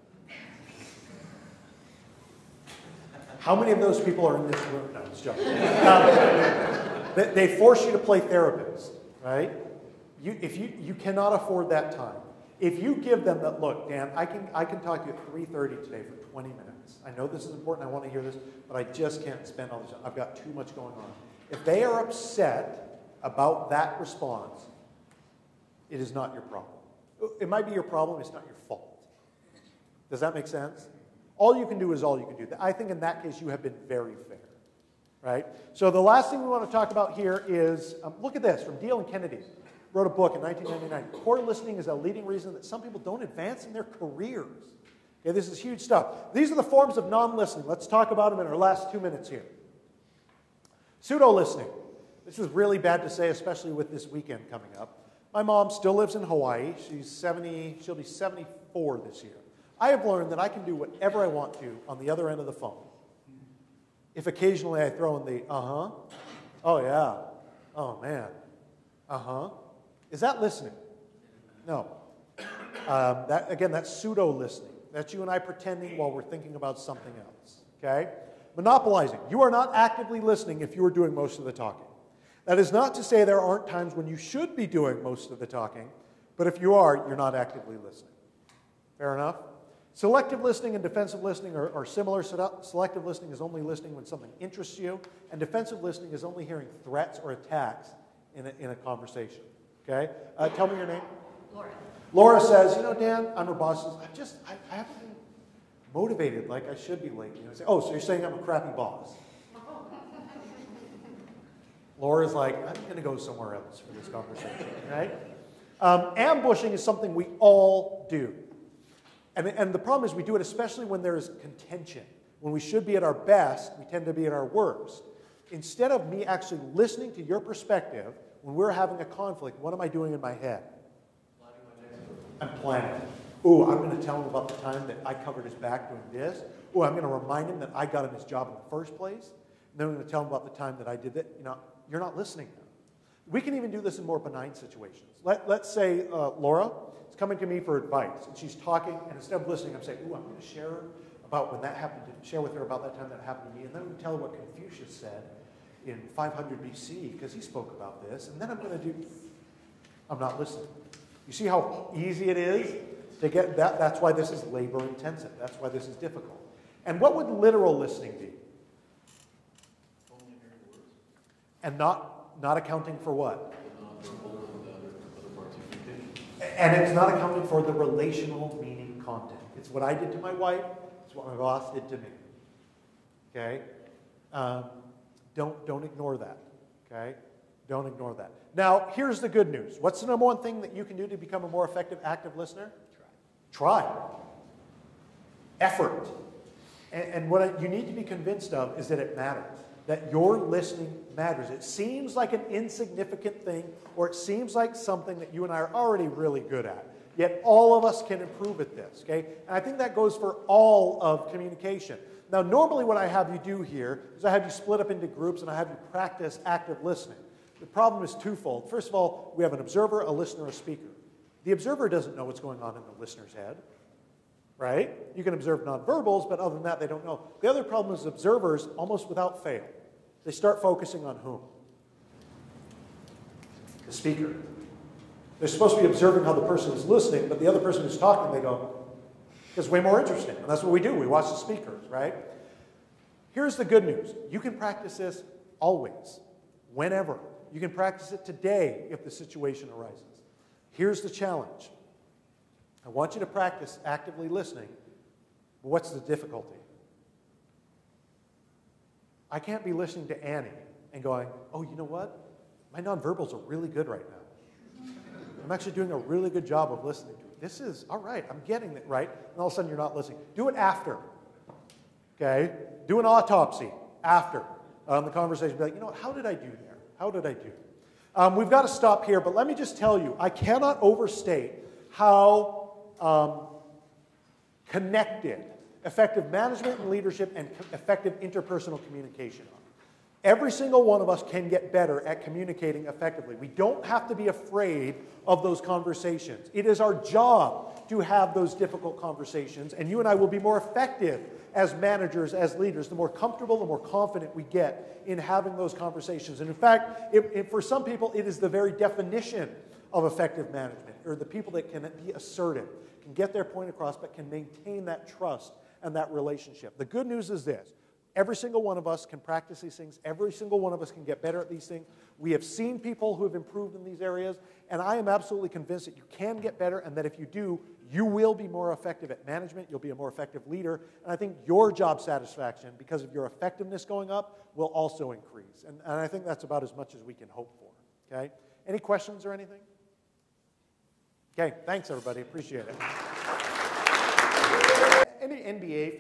How many of those people are in this room? No, it's joking. Um, they, they force you to play therapist, right? You, if you, you cannot afford that time. If you give them that, look, Dan, I can, I can talk to you at three thirty today for twenty minutes. I know this is important. I want to hear this, but I just can't spend all this time. I've got too much going on. If they are upset about that response, it is not your problem. It might be your problem. It's not your fault. Does that make sense? All you can do is all you can do. I think in that case, you have been very fair, right? So the last thing we want to talk about here is, um, look at this, from Diehl and Kennedy. Wrote a book in nineteen ninety-nine. Poor listening is a leading reason that some people don't advance in their careers. Okay, this is huge stuff. These are the forms of non-listening. Let's talk about them in our last two minutes here. Pseudo-listening. This is really bad to say, especially with this weekend coming up. My mom still lives in Hawaii. She's seventy, she'll be seventy-four this year. I have learned that I can do whatever I want to on the other end of the phone. If occasionally I throw in the, uh-huh, oh yeah, oh man, uh-huh. Is that listening? No. Um, that, again, that's pseudo-listening. That's you and I pretending while we're thinking about something else, okay? Monopolizing. You are not actively listening if you are doing most of the talking. That is not to say there aren't times when you should be doing most of the talking, but if you are, you're not actively listening. Fair enough? Selective listening and defensive listening are, are similar. Selective listening is only listening when something interests you, and defensive listening is only hearing threats or attacks in a, in a conversation. Okay? Uh, tell me your name. Laura. Laura says, you know, Dan, I'm her boss. Says, I just, I, I haven't been motivated like I should be lately. I say, oh, so you're saying I'm a crappy boss? Laura's like, I'm going to go somewhere else for this conversation, right? Um, ambushing is something we all do. And, and the problem is we do it especially when there is contention. When we should be at our best, we tend to be at our worst. Instead of me actually listening to your perspective, when we're having a conflict, what am I doing in my head? I'm planning. Ooh, I'm going to tell him about the time that I covered his back doing this. Ooh, I'm going to remind him that I got him his job in the first place. And then I'm going to tell him about the time that I did that. You know, you're not listening now. We can even do this in more benign situations. Let, let's say uh, Laura is coming to me for advice, and she's talking, and instead of listening, I'm saying, ooh, I'm going to share about when that happened, to share with her about that time that happened to me, and then I'm going to tell her what Confucius said in five hundred B C, because he spoke about this, and then I'm going to do, I'm not listening. You see how easy it is to get that? That's why this is labor intensive. That's why this is difficult. And what would literal listening be? And not Not accounting for what? And it's not accounting for the relational meaning content. It's what I did to my wife. It's what my boss did to me. Okay? Um, don't, don't ignore that. Okay? Don't ignore that. Now, here's the good news. What's the number one thing that you can do to become a more effective active listener? Try. Try. Effort. And, and what I, you need to be convinced of is that it matters. That your listening matters. It seems like an insignificant thing, or it seems like something that you and I are already really good at. Yet all of us can improve at this, okay? And I think that goes for all of communication. Now, normally what I have you do here is I have you split up into groups and I have you practice active listening. The problem is twofold. First of all, we have an observer, a listener, a speaker. The observer doesn't know what's going on in the listener's head. Right? You can observe nonverbals, but other than that, they don't know. The other problem is observers, almost without fail, they start focusing on whom? The speaker. They're supposed to be observing how the person is listening, but the other person who's talking, they go, it's way more interesting. And that's what we do. We watch the speakers, right? Here's the good news. You can practice this always, whenever. You can practice it today if the situation arises. Here's the challenge. I want you to practice actively listening, but what's the difficulty? I can't be listening to Annie and going, oh, you know what? My nonverbals are really good right now. I'm actually doing a really good job of listening to it. This is, all right, I'm getting it right, and all of a sudden you're not listening. Do it after, okay? Do an autopsy after um, the conversation. Be like, you know what, how did I do there? How did I do? Um, we've got to stop here, but let me just tell you, I cannot overstate how Um, connected, effective management and leadership and co- effective interpersonal communication are. Every single one of us can get better at communicating effectively. We don't have to be afraid of those conversations. It is our job to have those difficult conversations, and you and I will be more effective as managers, as leaders, the more comfortable, the more confident we get in having those conversations. And in fact, it, it, for some people, it is the very definition of effective management, or the people that can be assertive, can get their point across, but can maintain that trust and that relationship. The good news is this. Every single one of us can practice these things. Every single one of us can get better at these things. We have seen people who have improved in these areas, and I am absolutely convinced that you can get better, and that if you do, you will be more effective at management, you'll be a more effective leader, and I think your job satisfaction, because of your effectiveness going up, will also increase. And, and I think that's about as much as we can hope for. Okay? Any questions or anything? Okay, thanks everybody, appreciate it. Any N B A